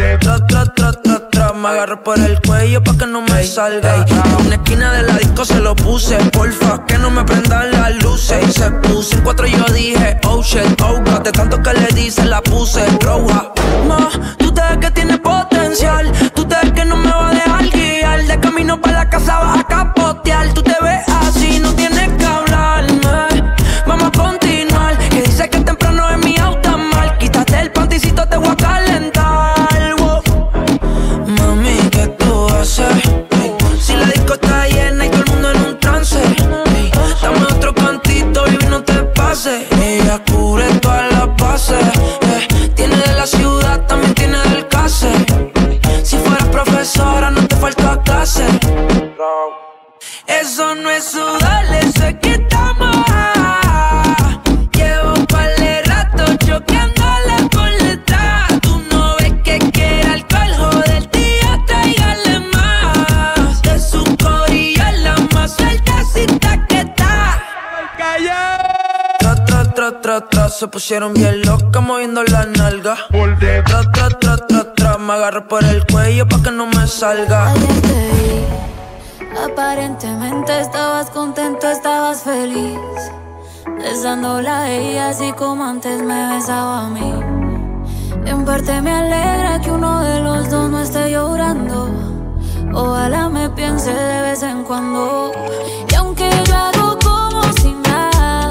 Me agarro por el cuello pa' que no me salga. En una esquina de la disco se lo puse. Porfa, que no me prendan las luces. Se puso en 4 y yo dije, oh shit, oh god. De tanto que le dice la puse roja. Ma, tú te ves que tienes potencial. Tú te ves que no me va a dejar guiar. De camino pa' la casa vas a capotear. Tú te ves así, no tienes que hablarme. Vamos a continuar. Que dice que temprano es mi auto mal. Quítate el panticito, te voy a calentar. Wow. Mami, ¿qué tú haces? Hey. Si la disco está llena y todo el mundo en un trance, hey. Dame otro cantito y no te pases. Ella cubre todas las bases, hey. Tiene de la ciudad, también tiene del case. Si fueras profesora no te falta clase. Eso no es sudar, eso es que estamos. Llevo un par de rato choqueando la boleta. Tú no ves que quiere alcohol, joder, tío, tráigale más. De su corillo es la más sueltecita que está. Se pusieron bien locas moviendo la nalga. Me agarro por el cuello pa' que no me salga. Ayer te vi, aparentemente estabas contento, estabas feliz, besándola a ella así como antes me besaba a mí. En parte me alegra que uno de los dos no esté llorando. Ojalá me piense de vez en cuando. Y aunque yo hago como si nada,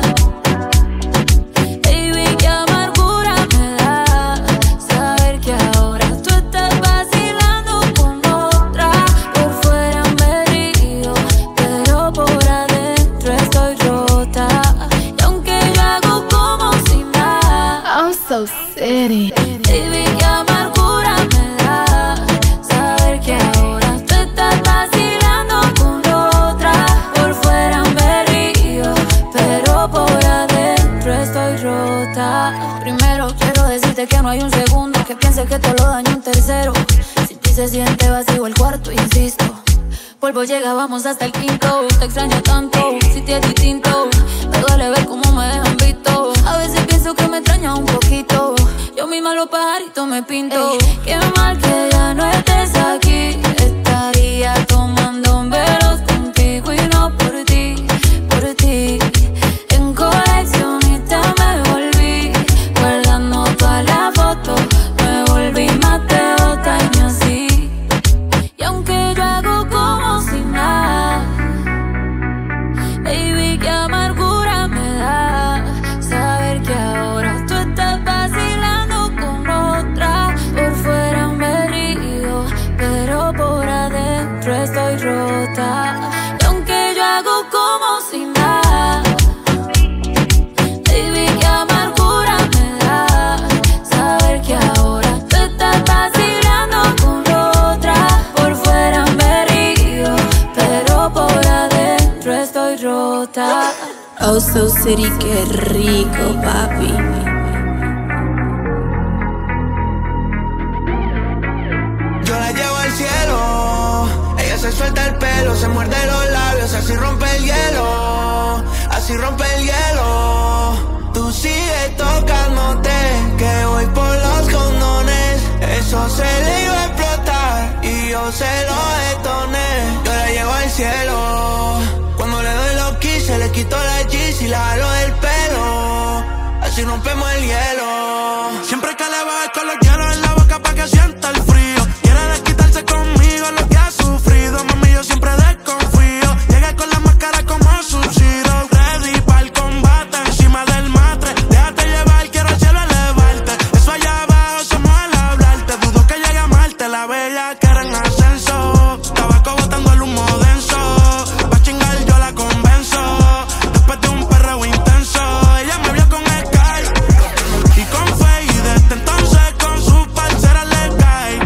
baby, qué amargura me da saber que ahora tú estás vacilando con otra. Por fuera me río, pero por adentro estoy rota. Y aunque yo hago como si nada, I'm so city. baby, qué amargura me da saber que ahora tú estás vacilando con otra. Por fuera me río, pero por adentro estoy rota. Primero quiero decirte que no hay un segundo que piense que te lo daño un tercero. Si ti se siente vacío el cuarto, insisto, polvo llega, vamos hasta el quinto. Te extraño tanto, si te es distinto. Me duele ver cómo me dejan visto. A veces pienso que me extraña un poquito. Yo misma los pajaritos me pinto. Qué mal que ya no estés aquí. Estaría tomando velos contigo y no por ti, por ti. En coleccionista me volví, guardando todas las fotos. Me volví más de 2 años así. Y aunque yo hago como si nada, baby, qué amargura me da saber que ahora tú estás vacilando con otra. Por fuera me río, pero por adentro estoy rota. Y aunque yo hago como si nada, baby, qué amargura me da saber que ahora tú estás vacilando con otra. Por fuera me río, pero por adentro estoy rota. Oh, so city, qué rico, papi. Yo la llevo al cielo, ella se suelta el pelo, se muerde los labios, así rompe el hielo, así rompe el hielo. Tú sigues tocándote, que voy por los condones. Eso se le iba a explotar y yo se lo detoné. Yo la llevo al cielo, cuando le doy los se le quito la jeans y la jalo del pelo. Así rompemos el hielo. Siempre que le bajo con los hielos en la boca pa' que sienta el frío. Quiere desquitarse conmigo lo que ha sufrido. Mami, yo siempre desconfío. Llega con la máscara como Sub-Zero. Ready pa'l combate encima del matre. Déjate llevar, quiero al cielo elevarte. Eso allá abajo somos al hablarte. Dudo que llegue a Marte, la bella que era en ascenso. Tabaco botando el humo denso. Pa' chingar yo la convenzo. Después de un perreo intenso, ella me vio con Sky y con Faye. Desde entonces con sus parceras le cae.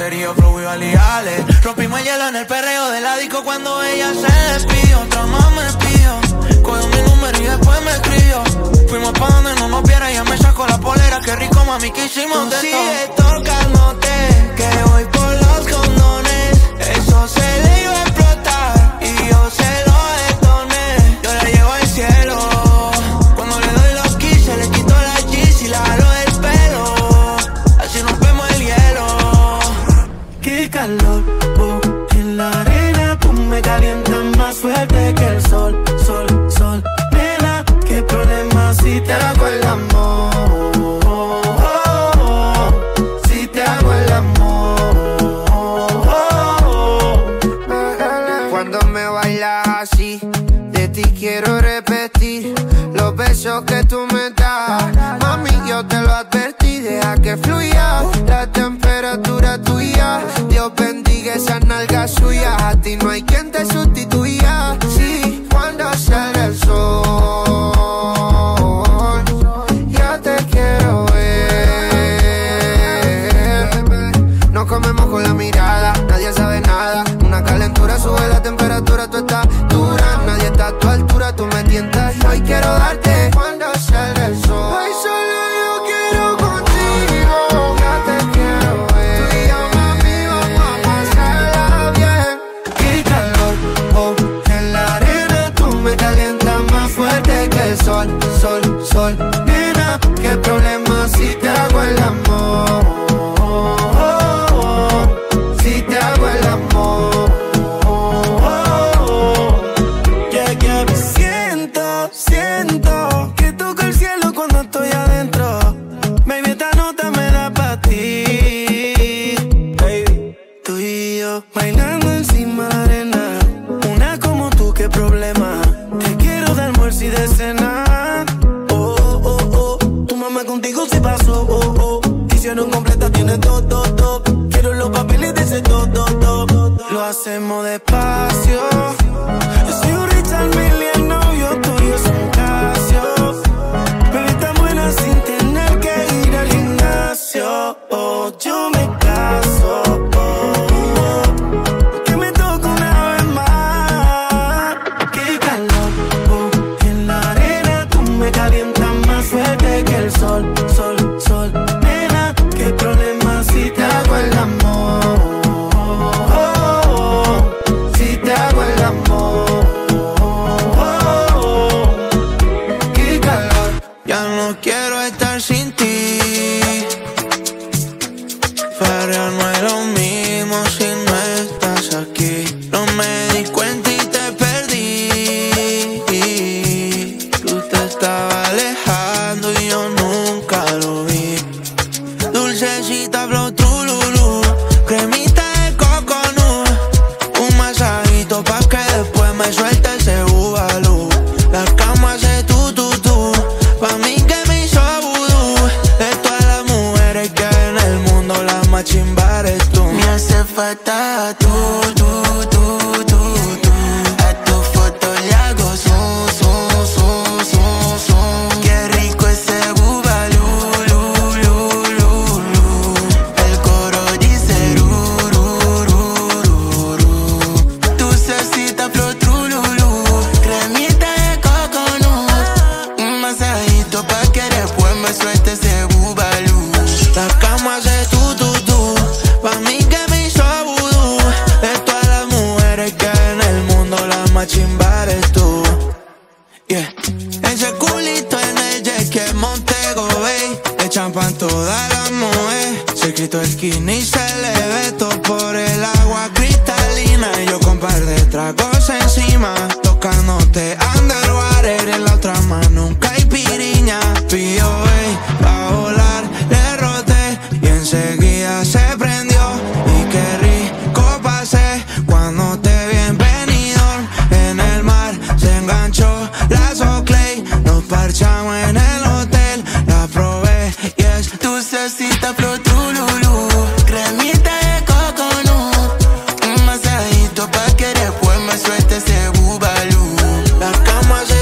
serio, flow y aliales. Rompimos el hielo en el perreo de la disco cuando ella se despidió. Otra más me pidió, cogió mi número y después me escribió. Fuimos pa' donde no nos viera, ella me sacó la polera. Qué rico, mami, que hicimos de todo. Sigue tocándote, que voy por los condones. Eso se le iba a explotar y yo se lo detoné. Yo la llevo al cielo. Cuando le doy los kisses, le quito la cheese y la jalo del pelo. Así rompemos el hielo. Qué calor, en la arena tú me calientas más fuerte que el sol, sol, sol. Nena, qué problema si te hago el amor. Si te hago el amor. Cuando me bailas así, de ti quiero repetir los besos que tú me das. Mami, yo te lo advertí, deja que fluya la temperatura tuya. Dios bendiga esas nalgas suyas, a ti no hay quien te sustituya. Sí, cuando salga el sol, ya te quiero ver. Nos comemos con la mirada, nadie sabe nada. Una calentura sube la temperatura, tú estás dura. Nadie está a tu altura, tú me tientas y hoy quiero darte cuando salga el sol. Hoy solo yo quiero contigo, ya te quiero ver. Tú y yo, mami, vamos a pasarla bien. Qué calor, en la arena tú me calientas más fuerte que el sol, sol, sol. Nena, qué problema si te hago el amor. Si te hago el amor. Siento que toco el cielo cuando estoy adentro. Baby, esta nota me da pa' ti. Baby, tú y yo bailando encima de la arena. Una como tú, qué problema. Te quiero de almuerzo y de cena. Oh, oh, oh. Tu mamá contigo se pasó. Oh, oh. Hicieron completa, tienes todo. Quiero los papeles de ese todo. Lo hacemos despacio. Yo soy un Richard Mille, novio tuyo es un Casio. Pero está buena sin tener que ir al gimnasio. Oh, yo me caso. Que me toque una vez más. Qué calor, en la arena tú me calientas más fuerte que el sol, sol, sol. Nena, qué problema si te hago el amor. Si te hago el amor. Qué calor. Ya no quiero estar sin ti, pero no es lo mismo si no estás aquí. No me di cuenta y te perdí. Tú te estabas alejando y yo nunca lo vi. Dulcecita flow trululú, cremita de coconut, un masajito pa' que después me suelte ese bubalú. La cama hace tú, pa' mí que me hizo vudú. De todas las mujeres que hay en el mundo, la más chimba eres tú. Me hace falta tú. A tu foto le hago zoom. Qué rico ese bubalú, el coro dice rururururu. Dulcecita flor trululú, cremita de coconut, un masajito pa' que después me suelte ese bubalú. La cama hace tú, pa' mí que me hizo vudú. De todas las mujeres que hay en el mundo, la más chimba eres tú. Yeah. Ese culito en el jet que Montego Bay, le champan todas las mujeres. Se quitó el skin y se le ve todo por el agua cristalina. Y yo con par de tragos encima, tocándote underwater. En la otra mano un caipiriña. Pío, pa' volar, le roté y enseguida se prendió. Y qué rico pasé cuando te vi en Benidorm. En el mar se enganchó la Soclay, nos parchamos en el hotel. La probé y es dulcecita flor trululú, cremita de coconut, un masajito pa' que después me suelte ese bubalú. La cama se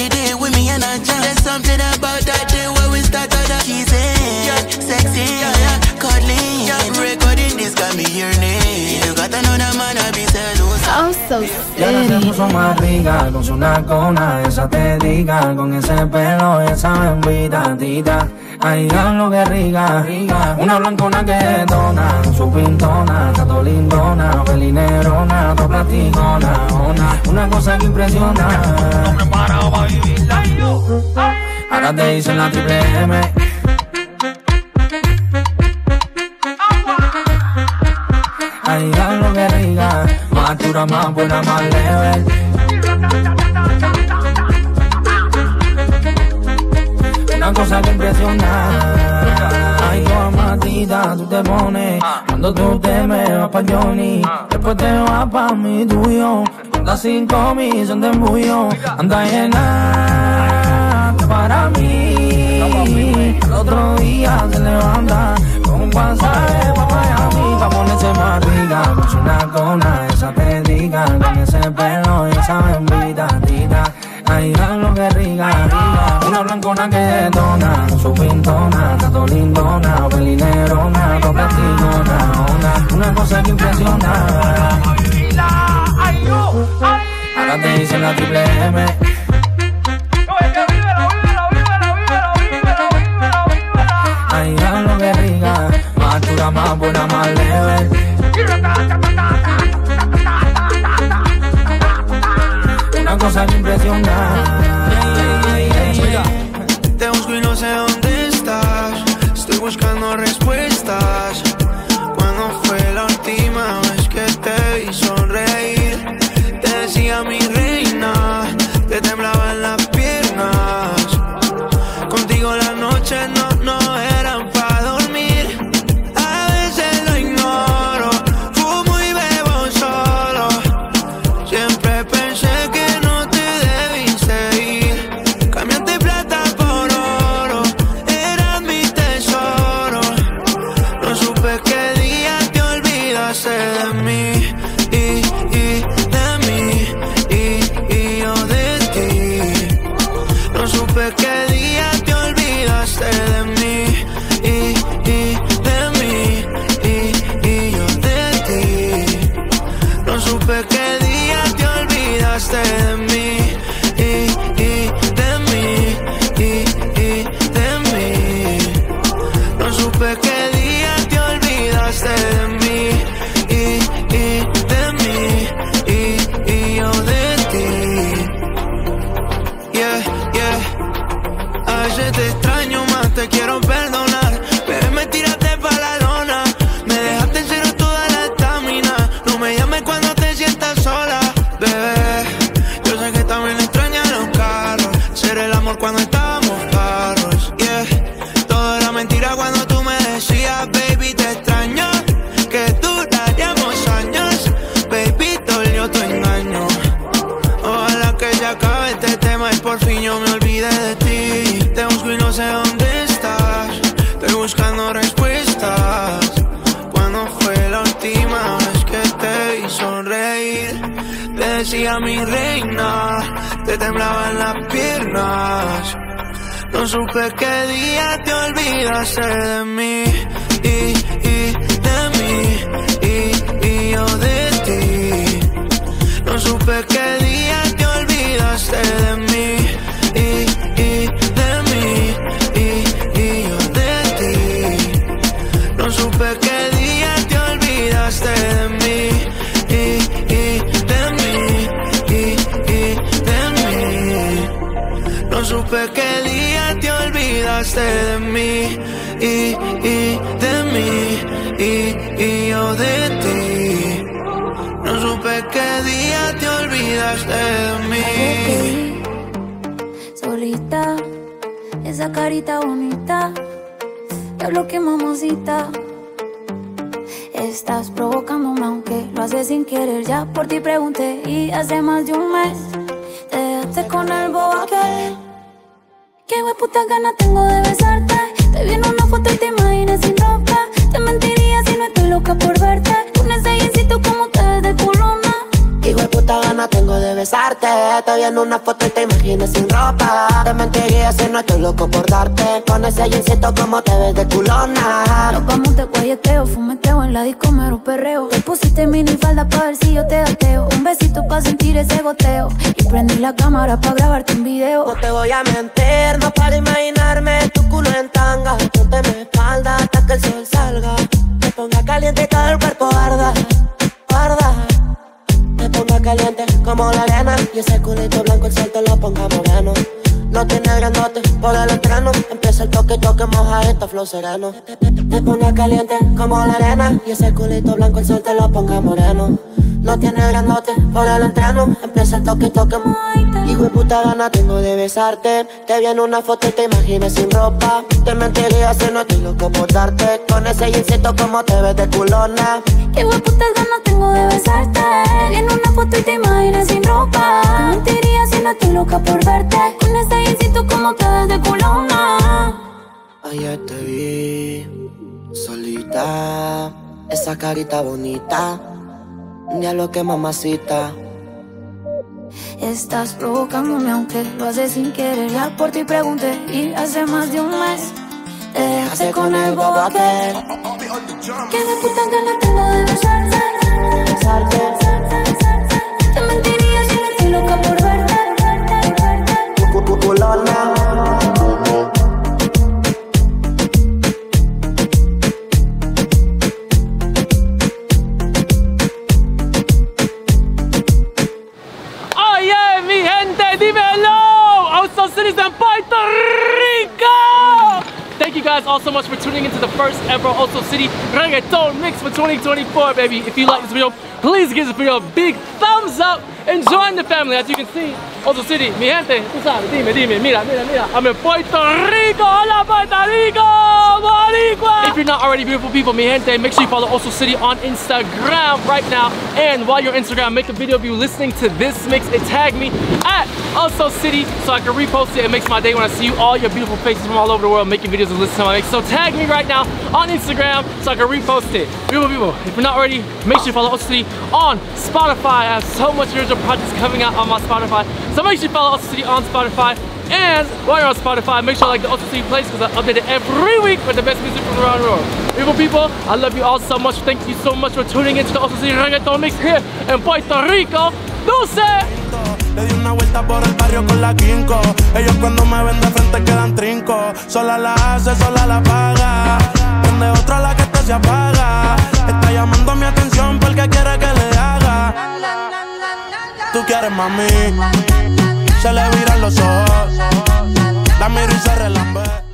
the day with me and I jam. There's something about that day where we start on the kissing, yeah, sexy, yeah, cuddling, yeah, recording this got me yearning. You got another man I be celosa. Oh, so Ya la se puso más rica, con su nacona, esa te diga, con ese pelo, esa bembita, tita. Ay, lo que rica, rica. Una blancona que dona, su pintona, tato lindona, pelinerona, to platicona, una cosa que impresiona. Preparado para vivirla y yo. Ahora te dicen la triple M. Ay, lo que rica, más dura, más buena, más level. Una cosa que impresiona. Ay, yo matita, tú te pones cuando tú te me vas pa' Johnny. Después te vas pa' mi tuyo. Andas 5.000, son de embullo. Anda llena para mí. El otro día se levanta con un pasaje pa' Miami. Pa' ponerse más rica, con su nacona, esa te diga, con ese pelo y esa bembita, tita. Ay, lo que rica, rica. Una blancona que detona, su pintona, tato lindona, pelinerona, to platicona, una cosa que impresiona. Ahora te dicen la triple M. Ay, lo que rica, más dura, más buena, más level. Una cosa que impresiona. Te busco y no sé dónde estás. Estoy buscando respuestas. ¿Cuándo fue la última vez que te vi sonreír? Te decía mi reina, te temblaban las piernas. Contigo las noches no eran para dormir. A veces lo ignoro, fumo y bebo solo. Siempre pensé que no te debiste ir. Cambiaste plata por oro, eras mi tesoro. No supe qué día te olvidaste de mí y de mí y yo de ti. No supe qué día te olvidaste de mí y de mí y yo de ti. No supe qué día te olvidaste de mí y de mí y de mí. No supe qué día te olvidaste de mí y de mí y yo de ti. Yeah, yeah. A veces te extraño más, te quiero perdonar, pero me tiraste pa' la lona. Me dejaste en cero toda la estamina. No me llames cuando te sientas sola, bebé. Yo sé que también extrañas los carros, ser el amor cuando estábamos parros, yeah. Todo era mentira cuando tú me decías, baby, te extraño, que duraríamos años. Baby, dolió tu engaño. Ojalá que se acabe este tema y por fin yo me olvide de ti. Te busco y no sé dónde estás. Estoy buscando respuestas. ¿Cuándo fue la última vez que te vi sonreír? Te decía mi reina, te temblaban las piernas. No supe qué día te olvidaste de mí y de mí y yo de ti. No supe qué día te olvidaste de mí y de mí y yo de ti. No supe qué día te olvidaste de mí y de mí y de mí. No supe qué día te olvidaste de mí y de mí y yo de ti. No supe qué día te olvidaste de mí. Solita, esa carita bonita, hablo que mamacita. Estás provocándome aunque lo haces sin querer. Ya por ti pregunté y hace más de un mes te dejaste con el bobo aquel. Qué hueputa gana tengo de besarte. Te vi en una foto y te imaginé sin ropa. Te mentiría si no estoy loca por verte. Con ese jeansito como te ves de culona. Qué hueputa puta gana tengo de besarte. Te vi en una foto y te imaginé sin ropa. Te mentiría si no estoy loco por darte. Con ese jeansito como te ves de culona. Nos vamos de guayeteo, fumeteo en la disco, mero perreo. Te pusiste minifalda pa' ver si yo te gateo. Un besito pa' sentir ese goteo. Y prendí la cámara pa' grabarte un video. No te voy a mentir, no para imaginarme tu culo en tanga. Ponte mi espalda hasta que el sol salga. Me ponga caliente y todo el cuerpo arda, arda. Me ponga caliente como la arena. Y ese culito blanco el sol te lo ponga moreno. No tiene grandote por el entreno. Empieza el toque, toque, moja esta flow sereno. Me ponga caliente como la arena. Y ese culito blanco el sol te lo ponga moreno. No tiene grandote por el entreno. Empieza el toque, toque, hijo de puta gana tengo de besarte. Te vi en una foto y te imaginé sin ropa. Te mentiría si no estoy loco por darte. Con ese jeansito como te ves de culona. Qué hueputas ganas tengo de besarte. Vi en una foto y te imaginé sin ropa. Te mentiría si no estoy loca por verte. Con ese jeansito como te ves de culona. Ayer te vi solita. Esa carita bonita. Ya lo que mamacita. Estás provocándome aunque lo haces sin querer. Ya por ti pregunté y hace más de un mes te dejaste con el bobo aquel. Que de puta gana tengo de besarte. Te mentiría si no estoy loca por verte. Culona. Thank you guys all so much for tuning into the first ever Oso City Reggaeton Mix for 2024, baby. If you like this video, please give this video a big thumbs up and join the family. As you can see, Oso City, mi gente, tú sabes, dime, mira, I'm in Puerto Rico, hola Puerto Rico, Boricua. If you're not already beautiful people, mi gente, make sure you follow Oso City on Instagram right now. And while you're on Instagram, make a video of you listening to this mix and tag me at Oso City so I can repost it. It makes my day when I see you, all your beautiful faces from all over the world making videos and listening to my mix. So tag me right now on Instagram so I can repost it. Beautiful people, if you're not already, make sure you follow Oso City on Spotify. I have so much original projects coming out on my Spotify. So make sure you follow Oso City on Spotify. And while you're on Spotify, make sure you like the Oso City playlist because I update it every week with the best music from around the world. Beautiful people, I love you all so much. Thank you so much for tuning into the Oso City Reggaeton Mix here in Puerto Rico. Dulce! Le di una vuelta por el barrio con la Kinko. Ellos cuando me ven de frente quedan trinco. Sola la hace, sola la paga. Prende otra la que esta se apaga. Está llamando mi atención porque quiere que le haga. Tú quieres mami. Se le viran los ojos. La miro y se relambe.